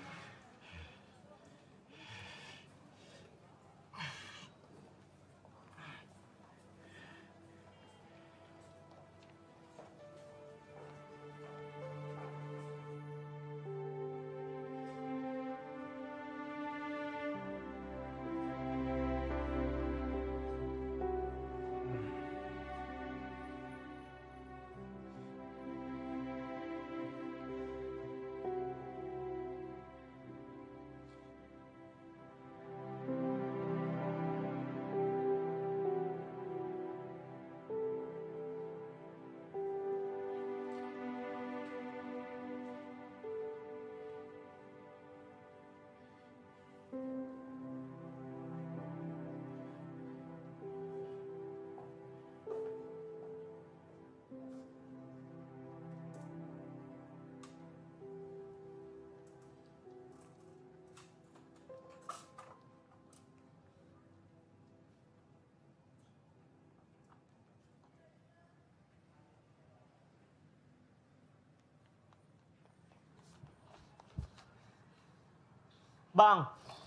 S2: Bang.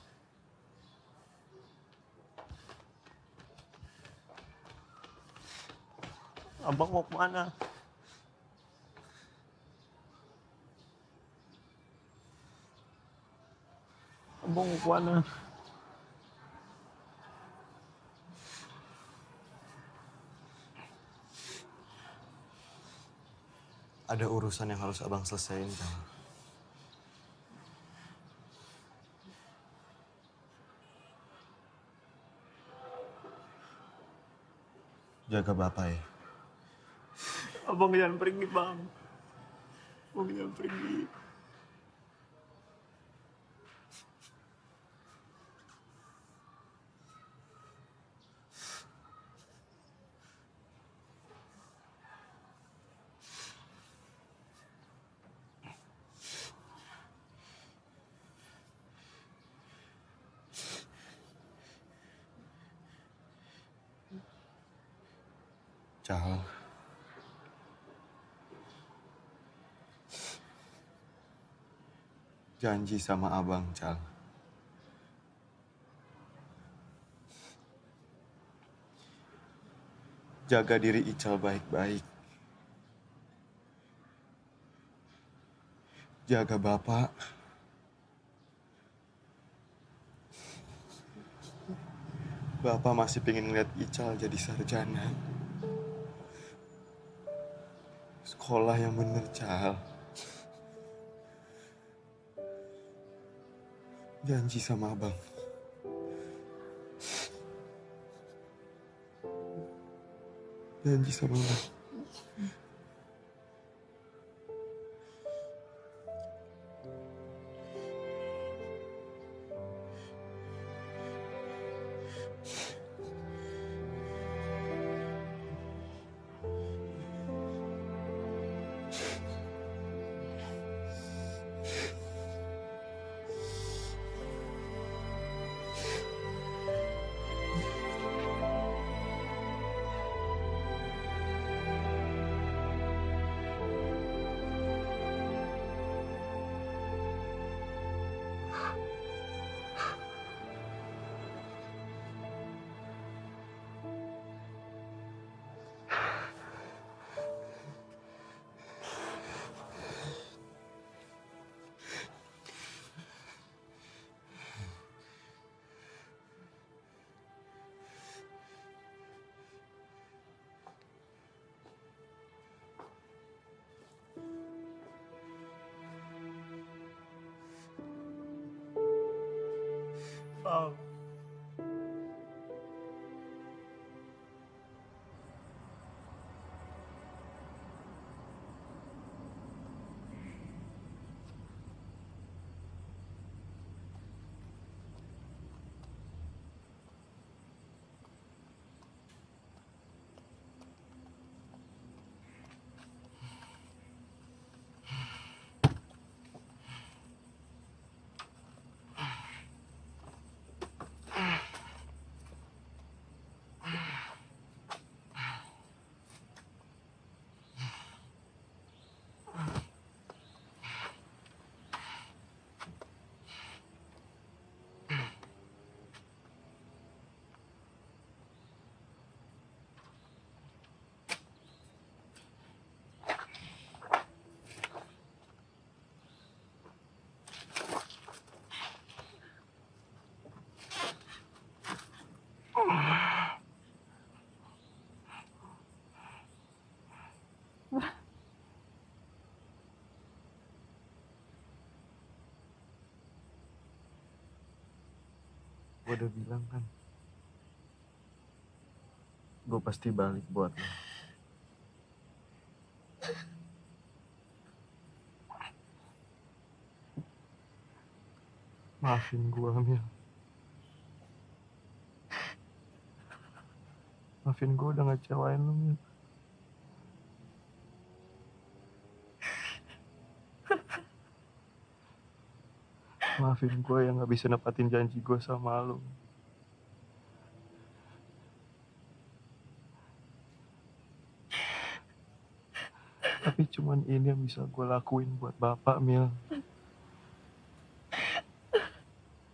S2: Abang mau kemana? Abang mau kemana?
S15: Ada urusan yang harus abang selesaiin, Jal. Jaga bapak ya.
S2: Abang jangan pergi, Bang. Abang jangan pergi.
S15: Jal. Janji sama abang, Jal. Jaga diri Ical baik-baik. Jaga bapak. Bapak masih pengen ngeliat Ical jadi sarjana. Sekolah yang bener, Cal. Janji sama abang. Janji sama abang.
S2: Bang.
S15: Gue udah bilang kan, gue pasti balik buat lo. Maafin gue, Mil. Maafin gue udah ngecewain lo, Mil. Maafin gue yang gak bisa nepatin janji gue sama lo. Tapi cuman ini yang bisa gue lakuin buat bapak, Mil.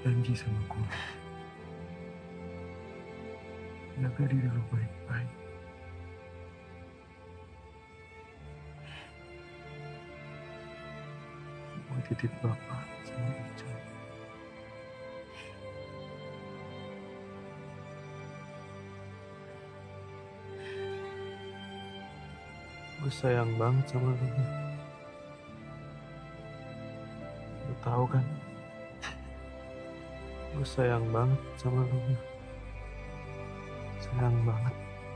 S7: janji sama gue. Jaga diri lu baik-baik. Gue titip Bapak sama Ica. Gue sayang banget sama lu. Lu tahu kan? Gue sayang banget sama lu. Sayang banget.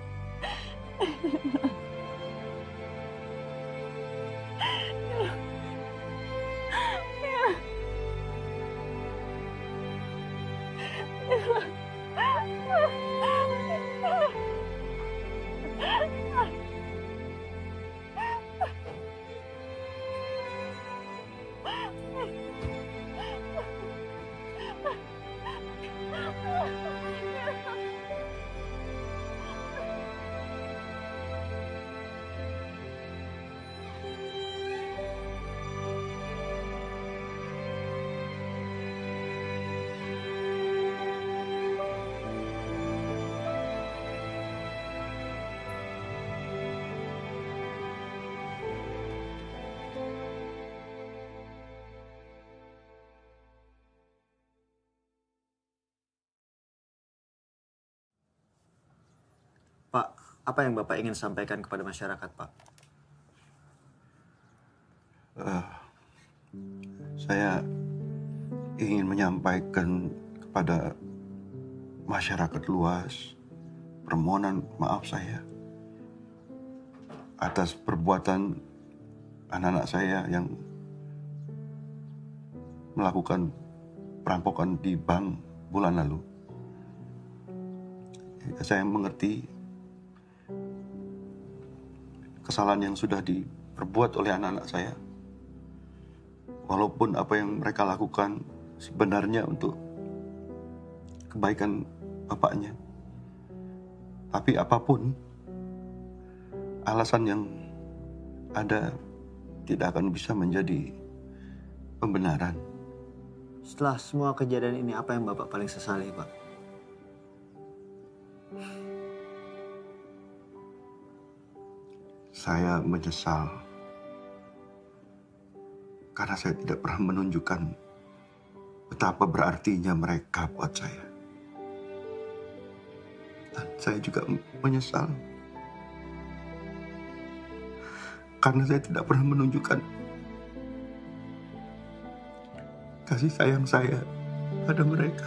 S17: Pak, apa yang Bapak ingin sampaikan kepada masyarakat, Pak?
S1: Uh, saya ingin menyampaikan kepada masyarakat luas permohonan maaf saya atas perbuatan anak-anak saya yang melakukan perampokan di bank bulan lalu. Saya mengerti kesalahan yang sudah diperbuat oleh anak-anak saya. Walaupun apa yang mereka lakukan sebenarnya untuk kebaikan bapaknya. Tapi apapun alasan yang ada tidak akan bisa menjadi pembenaran.
S17: Setelah semua kejadian ini, apa yang Bapak paling sesali, Pak?
S1: Saya menyesal karena saya tidak pernah menunjukkan betapa berartinya mereka buat saya. Dan saya juga menyesal karena saya tidak pernah menunjukkan kasih sayang saya pada mereka.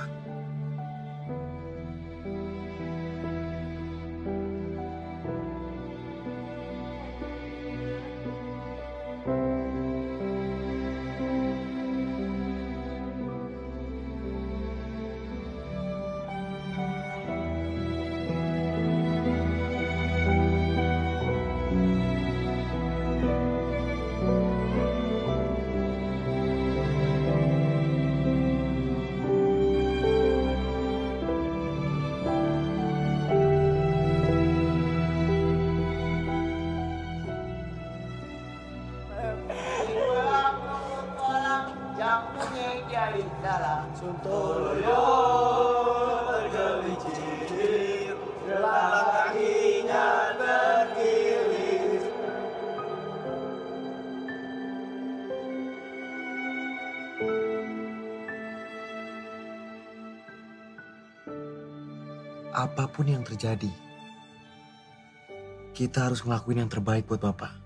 S15: Apapun yang terjadi, kita harus ngelakuin yang terbaik buat Bapak.